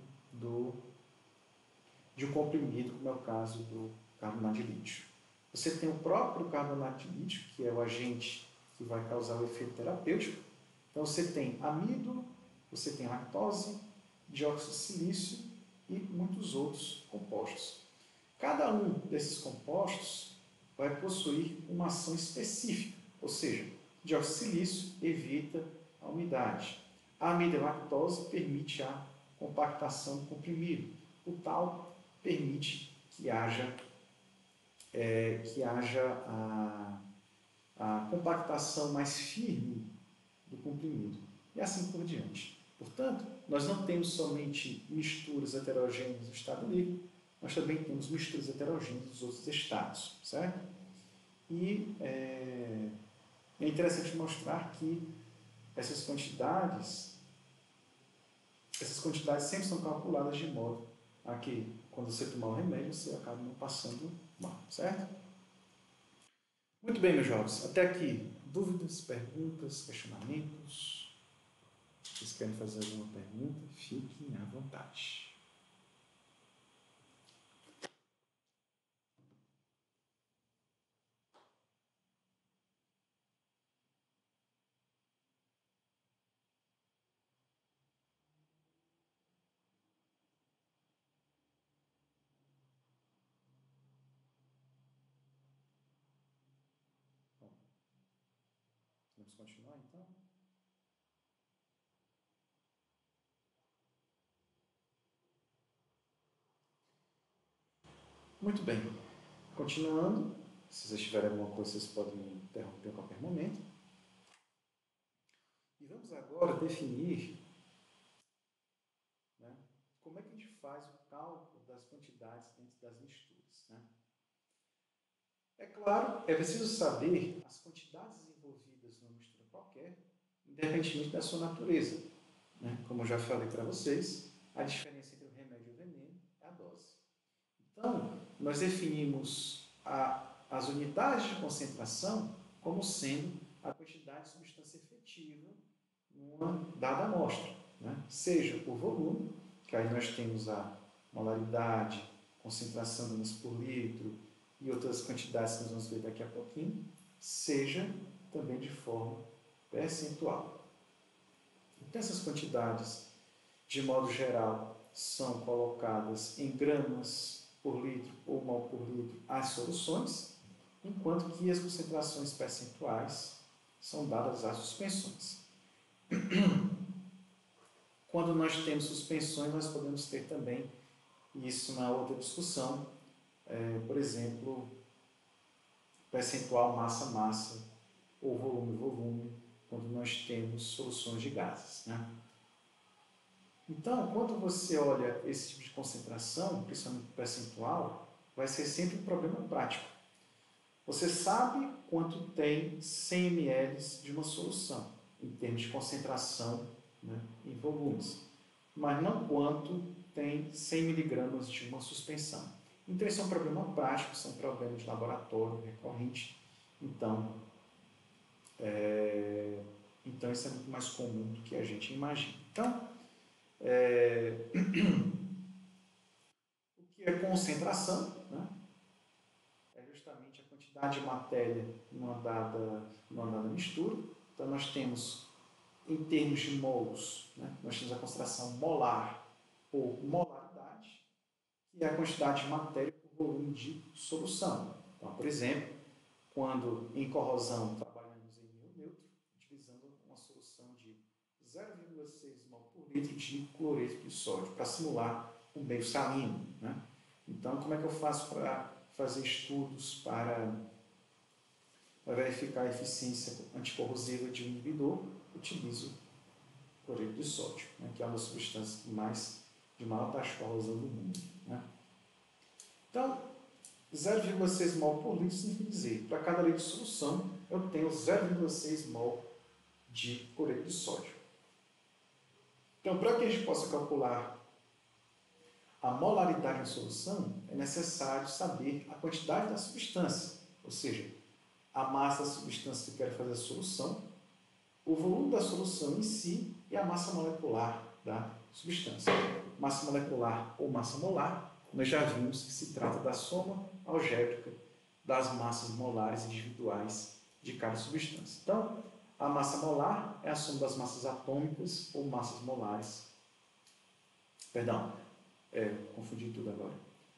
de um comprimido, como é o caso do carbonato de lítio? Você tem o próprio carbonato de lítio, que é o agente que vai causar o efeito terapêutico. Então, você tem amido, você tem lactose, dióxido de silício e muitos outros compostos. Cada um desses compostos vai possuir uma ação específica, ou seja, o dioxilício evita a umidade. A amidalactose permite a compactação do comprimido. O tal permite que haja a compactação mais firme do comprimido. E assim por diante. Portanto, nós não temos somente misturas heterogêneas do estado líquido, nós também temos misturas heterogêneas dos outros estados, certo? E é interessante mostrar que essas quantidades sempre são calculadas de modo a que, quando você tomar o remédio, você acaba não passando mal, certo? Muito bem, meus jovens. Até aqui, dúvidas, perguntas, questionamentos? Vocês querem fazer alguma pergunta? Fiquem à vontade. Bom, vamos continuar então? Muito bem. Continuando, se vocês tiverem alguma coisa, vocês podem me interromper a qualquer momento. E vamos agora definir, né, como é que a gente faz o cálculo das quantidades dentro das misturas. Né? É claro, é preciso saber as quantidades envolvidas numa mistura qualquer, independentemente da sua natureza. Né? Como eu já falei para vocês, a diferença entre o remédio e o veneno é a dose. Então, nós definimos as unidades de concentração como sendo a quantidade de substância efetiva numa dada amostra, né? Seja por volume, que aí nós temos a molaridade, concentração de unidades por litro e outras quantidades que nós vamos ver daqui a pouquinho, seja também de forma percentual. Então, essas quantidades, de modo geral, são colocadas em gramas por litro ou mol por litro as soluções, enquanto que as concentrações percentuais são dadas às suspensões. Quando nós temos suspensões, nós podemos ter também isso na outra discussão, por exemplo, percentual massa-massa ou volume-volume, quando nós temos soluções de gases. Né? Então, quando você olha esse tipo de concentração, principalmente percentual, vai ser sempre um problema prático. Você sabe quanto tem 100 ml de uma solução, em termos de concentração, né, em volumes, mas não quanto tem 100 miligramas de uma suspensão. Então, esse é um problema prático, são problemas de laboratório recorrente. Então, isso é muito mais comum do que a gente imagina. Então, o que é concentração? Né? É justamente a quantidade de matéria numa dada mistura. Então, nós temos, em termos de mols, né, nós temos a concentração molar ou molaridade, que é a quantidade de matéria por volume de solução. Então, por exemplo, quando em corrosão trabalhamos em meio neutro, utilizando uma solução de 0,6 mol por litro de cloreto de sódio, para simular o meio salino. Né? Então, como é que eu faço para fazer estudos para verificar a eficiência anticorrosiva de um inibidor? Utilizo cloreto de sódio, né, que é uma das substâncias de maior taxa de corrosão do mundo. Né? Então, 0,6 mol por litro significa dizer, para cada litro de solução, eu tenho 0,6 mol de cloreto de sódio. Então, para que a gente possa calcular a molaridade da solução, é necessário saber a quantidade da substância, ou seja, a massa da substância que eu quero fazer a solução, o volume da solução em si e a massa molecular da substância. Massa molecular ou massa molar, nós já vimos que se trata da soma algébrica das massas molares individuais de cada substância. Então, a massa molar é a soma das massas atômicas ou massas molares. Perdão, confundi tudo agora.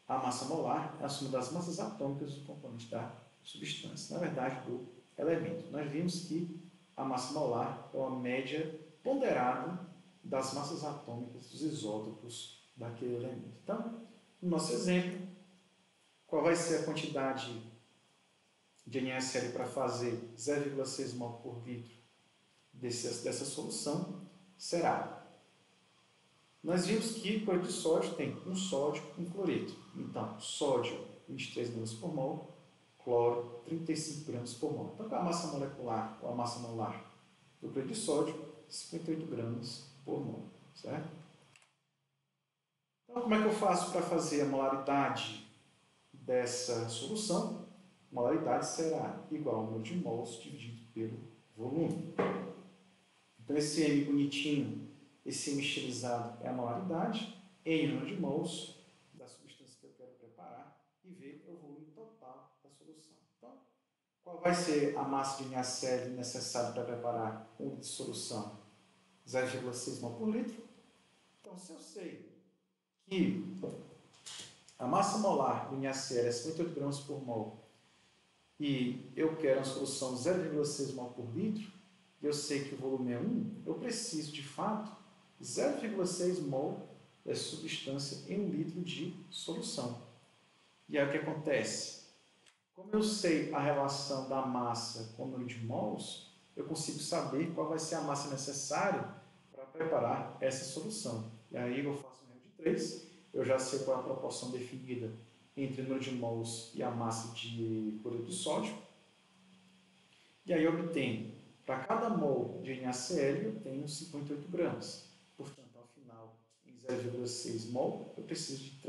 a massa molar é a soma das massas atômicas do componente da substância, na verdade, do elemento. Nós vimos que a massa molar é uma média ponderada das massas atômicas dos isótopos daquele elemento. Então, no nosso exemplo, qual vai ser a quantidade de NaCl para fazer 0,6 mol por litro dessa solução? Será: nós vimos que o cloreto de sódio tem um sódio e um cloreto. Então, sódio, 23 gramas por mol, cloro, 35 gramas por mol. Então, a massa molecular ou a massa molar do cloreto de sódio, 58 gramas por mol. Certo? Então, como é que eu faço para fazer a molaridade dessa solução? A molaridade será igual ao número de mols dividido pelo volume. Então, esse M bonitinho, esse M estilizado é a molaridade, N número de mols da substância que eu quero preparar e V é o volume total da solução. Então, qual vai ser a massa de NaCl necessária para preparar 1 litro de solução? 0,6 mol por litro. Então, se eu sei que a massa molar do NaCl é 58 gramas por mol e eu quero uma solução 0,6 mol por litro, e eu sei que o volume é 1, eu preciso, de fato, 0,6 mol dessa substância em 1 litro de solução. E aí o que acontece? Como eu sei a relação da massa com o número de mols, eu consigo saber qual vai ser a massa necessária para preparar essa solução. E aí eu faço um regra de 3, eu já sei qual é a proporção definida entre o número de mols e a massa de cloreto de sódio. E aí eu obtenho, para cada mol de NaCl, eu tenho 58 gramas. Portanto, ao final, em 0,6 mol, eu preciso de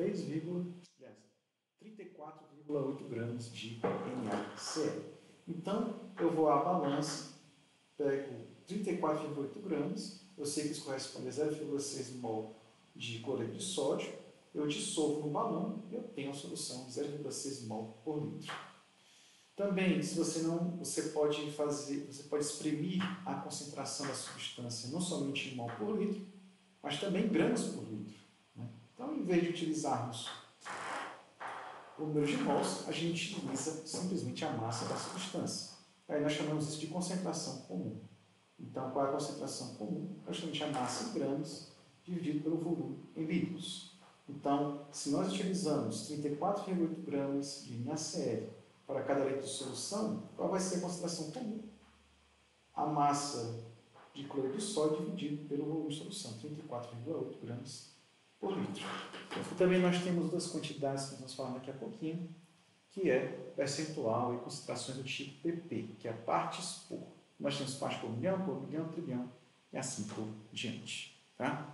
34,8 gramas de NaCl. Então, eu vou à balança, pego 34,8 gramas, eu sei que isso corresponde a 0,6 mol de cloreto de sódio, eu dissolvo no balão e eu tenho a solução de 0,6 mol por litro. Também, se você não, você pode exprimir a concentração da substância não somente em mol por litro, mas também em gramas por litro. Né? Então, em vez de utilizarmos o número de mols, a gente utiliza simplesmente a massa da substância. Aí nós chamamos isso de concentração comum. Então, qual é a concentração comum? Praticamente a massa em gramas dividido pelo volume em litros. Então, se nós utilizamos 34,8 gramas de NaCl para cada litro de solução, qual vai ser a concentração comum? A massa de cloreto de sódio dividido pelo volume de solução, 34,8 gramas por litro. E também nós temos duas quantidades que nós vamos falar daqui a pouquinho, que é percentual e concentrações do tipo pp, que é partes por. Nós temos partes por milhão, trilhão e assim por diante. Tá?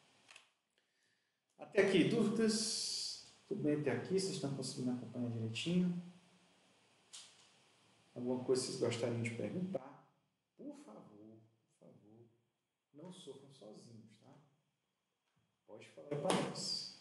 Até aqui, dúvidas? Tudo bem até aqui? Vocês estão conseguindo acompanhar direitinho? Alguma coisa que vocês gostariam de perguntar? Por favor, não sofram sozinhos, tá? Pode falar para nós.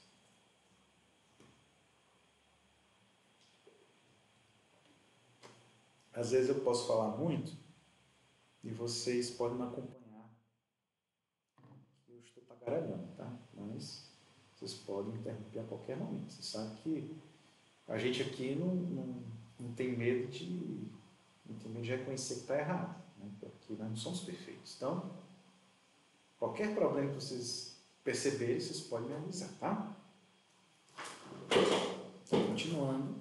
Às vezes eu posso falar muito e vocês podem me acompanhar. Eu estou tagarelando, tá? Mas vocês podem interromper a qualquer momento. Você sabe que a gente aqui não tem medo de reconhecer que está errado, né? Porque nós não somos perfeitos. Então, qualquer problema que vocês perceberem, vocês podem me avisar, tá? Continuando.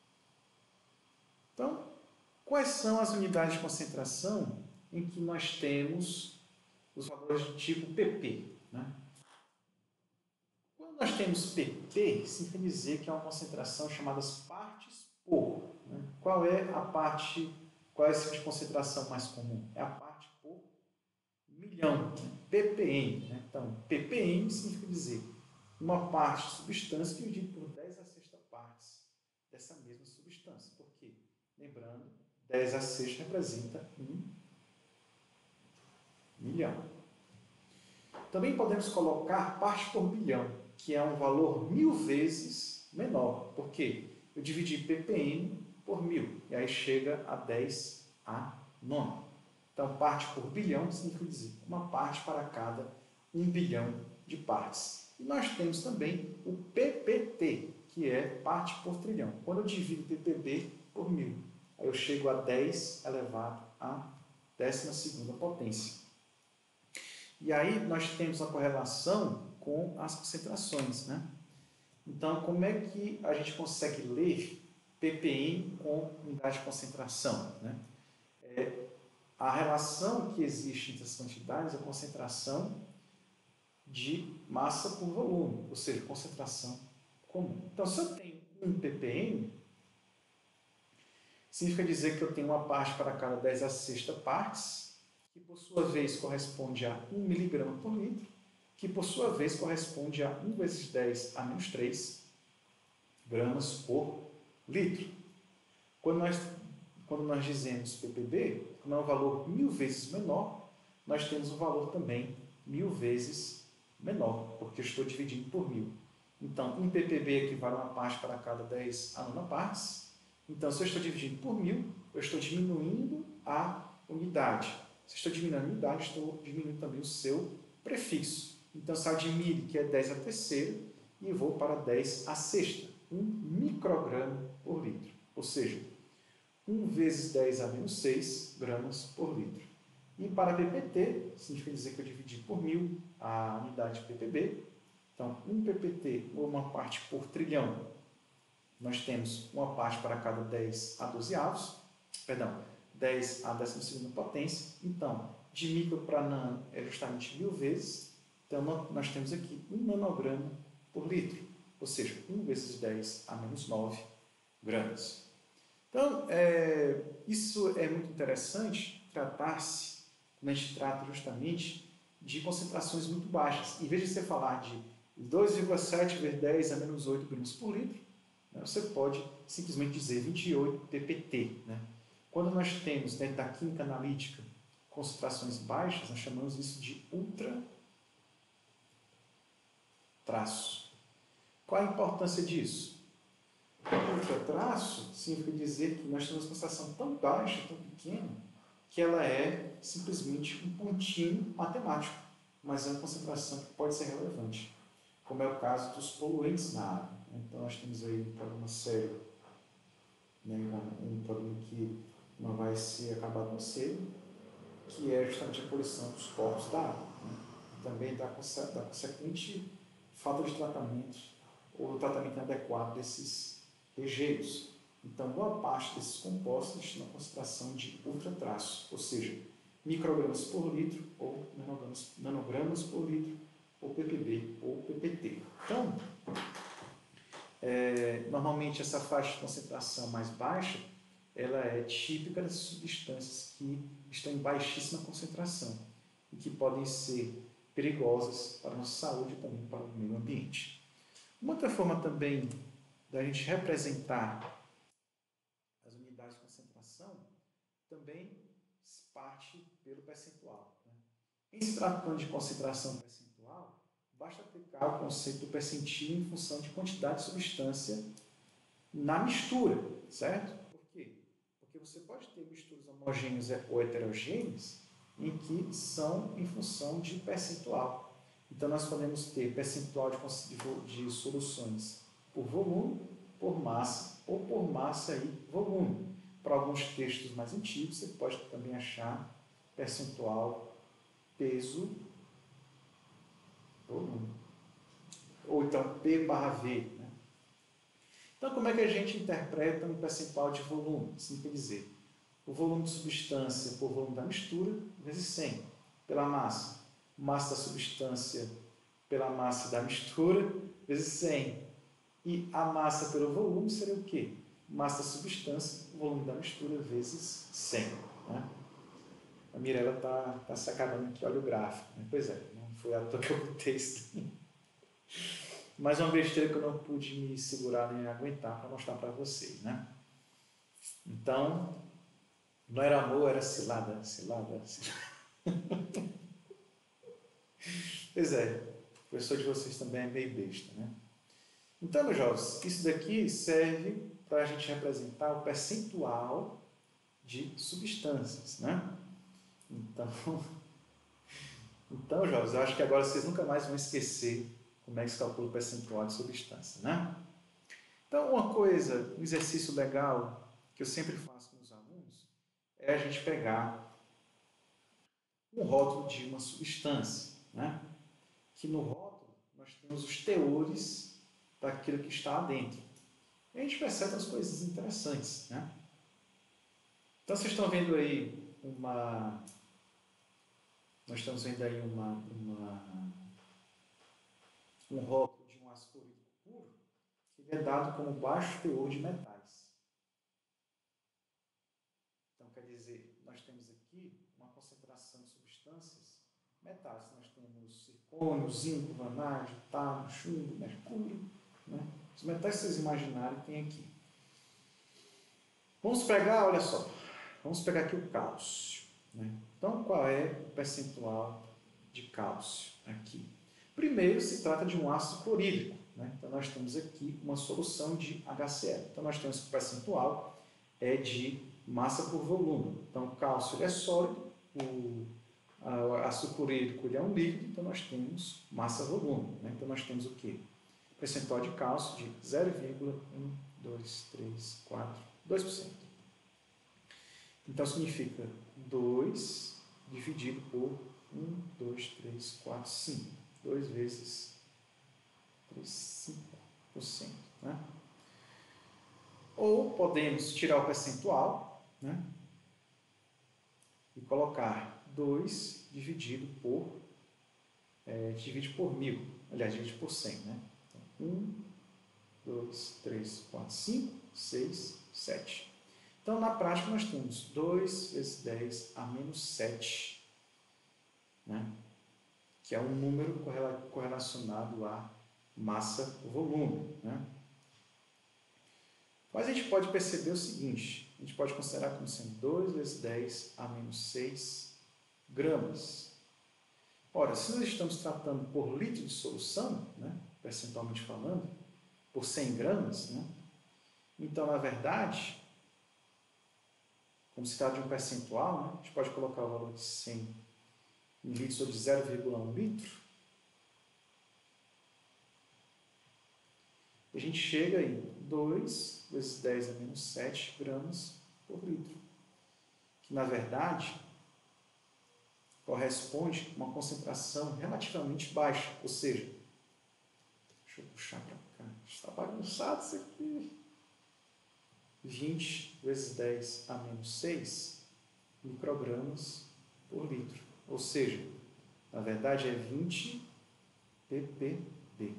Então, quais são as unidades de concentração em que nós temos os valores do tipo pp? Né? Quando nós temos pp, significa dizer que é uma concentração chamada partes por. Né? Qual é o tipo de concentração mais comum? É a parte por milhão, né? ppm. Né? Então, ppm significa dizer uma parte de substância dividida por 10 a sexta partes dessa mesma substância. Por quê? Lembrando, 10 a sexta representa 1 milhão. Também podemos colocar parte por bilhão, que é um valor 1000 vezes menor. Por quê? Eu dividi ppm por 1000, e aí chega a 10 a nona. Então, parte por bilhão significa dizer uma parte para cada 1 bilhão de partes. E nós temos também o ppt, que é parte por trilhão. Quando eu divido ppb por 1000, aí eu chego a 10 elevado à 12ª potência. E aí nós temos uma correlação com as concentrações, né? Então, como é que a gente consegue ler ppm com unidade de concentração, né? A relação que existe entre as quantidades é a concentração de massa por volume, ou seja, concentração comum. Então, se eu tenho 1 ppm, significa dizer que eu tenho uma parte para cada 10⁶ partes, que por sua vez corresponde a 1 mg por litro, que por sua vez corresponde a 1 vezes 10 a menos 3 gramas por litro. Quando nós dizemos ppb, como é um valor 1000 vezes menor, nós temos um valor também 1000 vezes menor, porque eu estou dividindo por 1000. Então, 1 ppb equivale a uma parte para cada 10⁹ partes. Então, se eu estou dividindo por 1000, eu estou diminuindo a unidade. Se eu estou diminuindo a unidade, estou diminuindo também o seu prefixo. Então, saio de 1000, que é 10⁻, e vou para 10⁻6, 1 micrograma por litro. Ou seja, 1 vezes 10 a menos 6 gramas por litro. E para ppt, significa dizer que eu dividi por 1000 a unidade ppb. Então, 1 ppt, ou uma parte por trilhão, nós temos uma parte para cada 10 a 12 avos, perdão, 10 a 12ª potência. Então, de micro para nano é justamente 1000 vezes. Então, nós temos aqui 1 nanograma por litro, ou seja, 1 vezes 10 a menos 9 gramas. Então, isso é muito interessante tratar-se, quando a gente trata justamente de concentrações muito baixas. Em vez de você falar de 2,7 vezes 10 a menos 8 gramas por litro, né, você pode simplesmente dizer 28 ppt. Né? Quando nós temos, dentro da química analítica, concentrações baixas, nós chamamos isso de ultratraço. Qual a importância disso? Ultratraço significa dizer que nós temos uma concentração tão baixa, tão pequena, que ela é simplesmente um pontinho matemático, mas é uma concentração que pode ser relevante, como é o caso dos poluentes na água. Então, nós temos aí um problema sério, né, um problema que não vai ser acabado no cedo, que é justamente a poluição dos corpos da água. Né? Também da consequente falta de tratamento ou tratamento inadequado desses rejeitos. Então, boa parte desses compostos estão na concentração de ultratraço, ou seja, microgramas por litro ou nanogramas por litro, ou ppb ou ppt. Então, normalmente essa faixa de concentração mais baixa, ela é típica das substâncias que estão em baixíssima concentração e que podem ser perigosas para a nossa saúde e também para o meio ambiente. Uma outra forma também da gente representar as unidades de concentração também parte pelo percentual. Né? Em se tratando de concentração percentual, basta aplicar o conceito do percentil em função de quantidade de substância na mistura, certo? Por quê? Porque você pode ter misturas homogêneas ou heterogêneas em que são em função de percentual. Então, nós podemos ter percentual de soluções por volume, por massa, ou por massa e volume. Para alguns textos mais antigos, você pode também achar percentual peso volume. Ou então P/V. Né? Então, como é que a gente interpreta um percentual de volume? Significa dizer, o volume de substância por volume da mistura, vezes 100, pela massa. Massa da substância pela massa da mistura, vezes 100. E a massa pelo volume seria o quê? Massa da substância, volume da mistura, vezes 100. Né? A Mirella está se acabando aqui, olha o gráfico. Né? Pois é, não foi à toa que eu botei isso. Mais uma besteira que eu não pude me segurar nem aguentar para mostrar para vocês. Né? Então, não era amor, era cilada. Pois é, o professor de vocês também é meio besta. Né? Então, meus jovens, isso daqui serve para a gente representar o percentual de substâncias, né? Então, jovens, eu acho que agora vocês nunca mais vão esquecer como é que se calcula o percentual de substância, né? Então, uma coisa, um exercício legal que eu sempre faço com os alunos é a gente pegar um rótulo de uma substância, né? Que no rótulo nós temos os teores daquilo que está lá dentro. E a gente percebe as coisas interessantes, né? Então, vocês estão vendo aí nós estamos vendo aí um rótulo de um ácido clorídrico puro, que ele é dado como baixo teor de metais. Então, quer dizer, nós temos aqui uma concentração de substâncias metais. Nós temos zircônio, zinco, vanádio, tálio, chumbo, mercúrio. Né? Os metais que vocês imaginarem tem aqui. Vamos pegar, olha só, vamos pegar aqui o cálcio. Né? Então, qual é o percentual de cálcio aqui? Primeiro, se trata de um ácido clorídrico. Né? Então, nós temos aqui uma solução de HCl. Então, nós temos que o percentual é de massa por volume. Então, o cálcio ele é sólido, o ácido clorídrico ele é um líquido, então nós temos massa-volume. Né? Então, nós temos o quê? Percentual de cálcio de 0,1234%. Então, significa 2 dividido por 1, 2, 3, 4, 5. 2 vezes 3, 5%. Né? Ou podemos tirar o percentual, né? E colocar 2 dividido por, divide por 1000, aliás, divide por 100. Né? Então, 1, 2, 3, 4, 5, 6, 7. Então, na prática, nós temos 2 vezes 10 a menos 7, né? Que é um número correlacionado à massa-volume. Né? Mas a gente pode perceber o seguinte, a gente pode considerar como sendo 2 vezes 10 a menos 6 gramas. Ora, se nós estamos tratando por litro de solução, né, percentualmente falando, por 100 gramas, né, então, na verdade, como se trata de um percentual, né, a gente pode colocar o valor de 100 mililitros ou de 0,1 litro, a gente chega em 2 vezes 10 a menos 7 gramas por litro, que na verdade corresponde a uma concentração relativamente baixa, ou seja, deixa eu puxar para cá, está bagunçado isso aqui, 20 vezes 10 a menos 6 microgramas por litro, ou seja, na verdade é 20 ppb.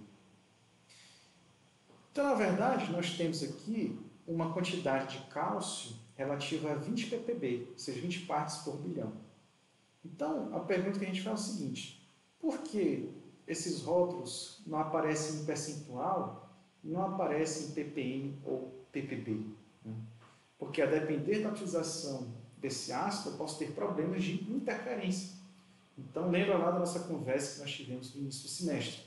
Então, na verdade, nós temos aqui uma quantidade de cálcio relativa a 20 ppb, ou seja, 20 partes por bilhão. Então, a pergunta que a gente faz é o seguinte: por que esses rótulos não aparecem em percentual e não aparecem em ppm ou ppb? Porque, a depender da utilização desse ácido, eu posso ter problemas de interferência. Então, lembra lá da nossa conversa que nós tivemos no início do semestre.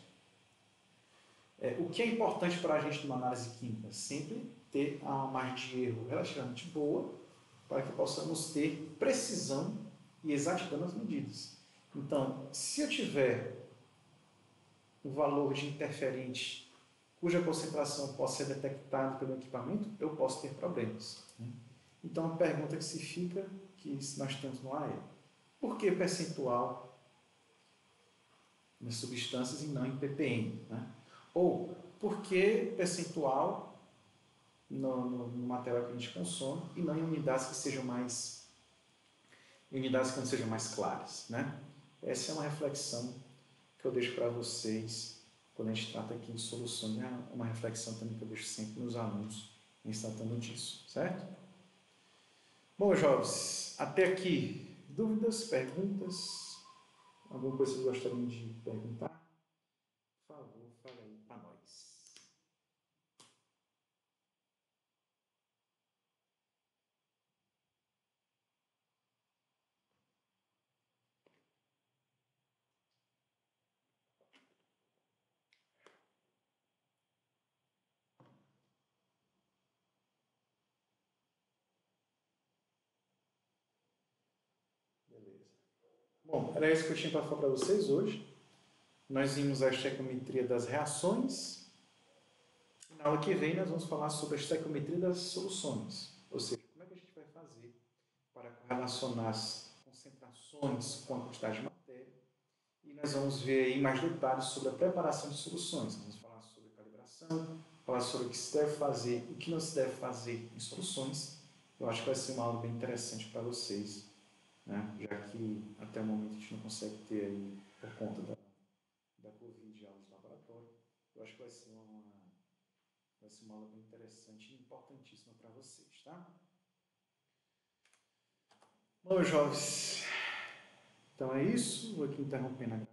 O que é importante para a gente numa análise química? Sempre ter uma margem de erro relativamente boa para que possamos ter precisão e exatidão nas medidas. Então, se eu tiver um valor de interferente cuja concentração possa ser detectada pelo equipamento, eu posso ter problemas. Então, a pergunta que se fica, que nós temos no ar é: por que percentual nas substâncias e não em ppm? Ou por que percentual no material que a gente consome e não em unidades que sejam mais unidades que não sejam mais claras, né? Essa é uma reflexão que eu deixo para vocês quando a gente trata aqui de soluções, é uma reflexão também que eu deixo sempre nos alunos em se tratando disso, certo? Bom, jovens, até aqui, dúvidas, perguntas? Alguma coisa que vocês gostariam de perguntar? Por favor, fala aí para nós. Beleza. Bom, era isso que eu tinha para falar para vocês hoje. Nós vimos a estequiometria das reações. Na aula que vem, nós vamos falar sobre a estequiometria das soluções, ou seja, como é que a gente vai fazer para correlacionar as concentrações com a quantidade de matéria. E nós vamos ver aí mais detalhes sobre a preparação de soluções. Vamos falar sobre calibração, falar sobre o que se deve fazer e o que não se deve fazer em soluções. Eu acho que vai ser uma aula bem interessante para vocês, né? Já que até o momento a gente não consegue ter aí, por conta da Covid, aulas de laboratório. Eu acho que vai ser uma aula bem interessante e importantíssima para vocês, tá? Bom, jovens, então é isso. Vou aqui interrompendo a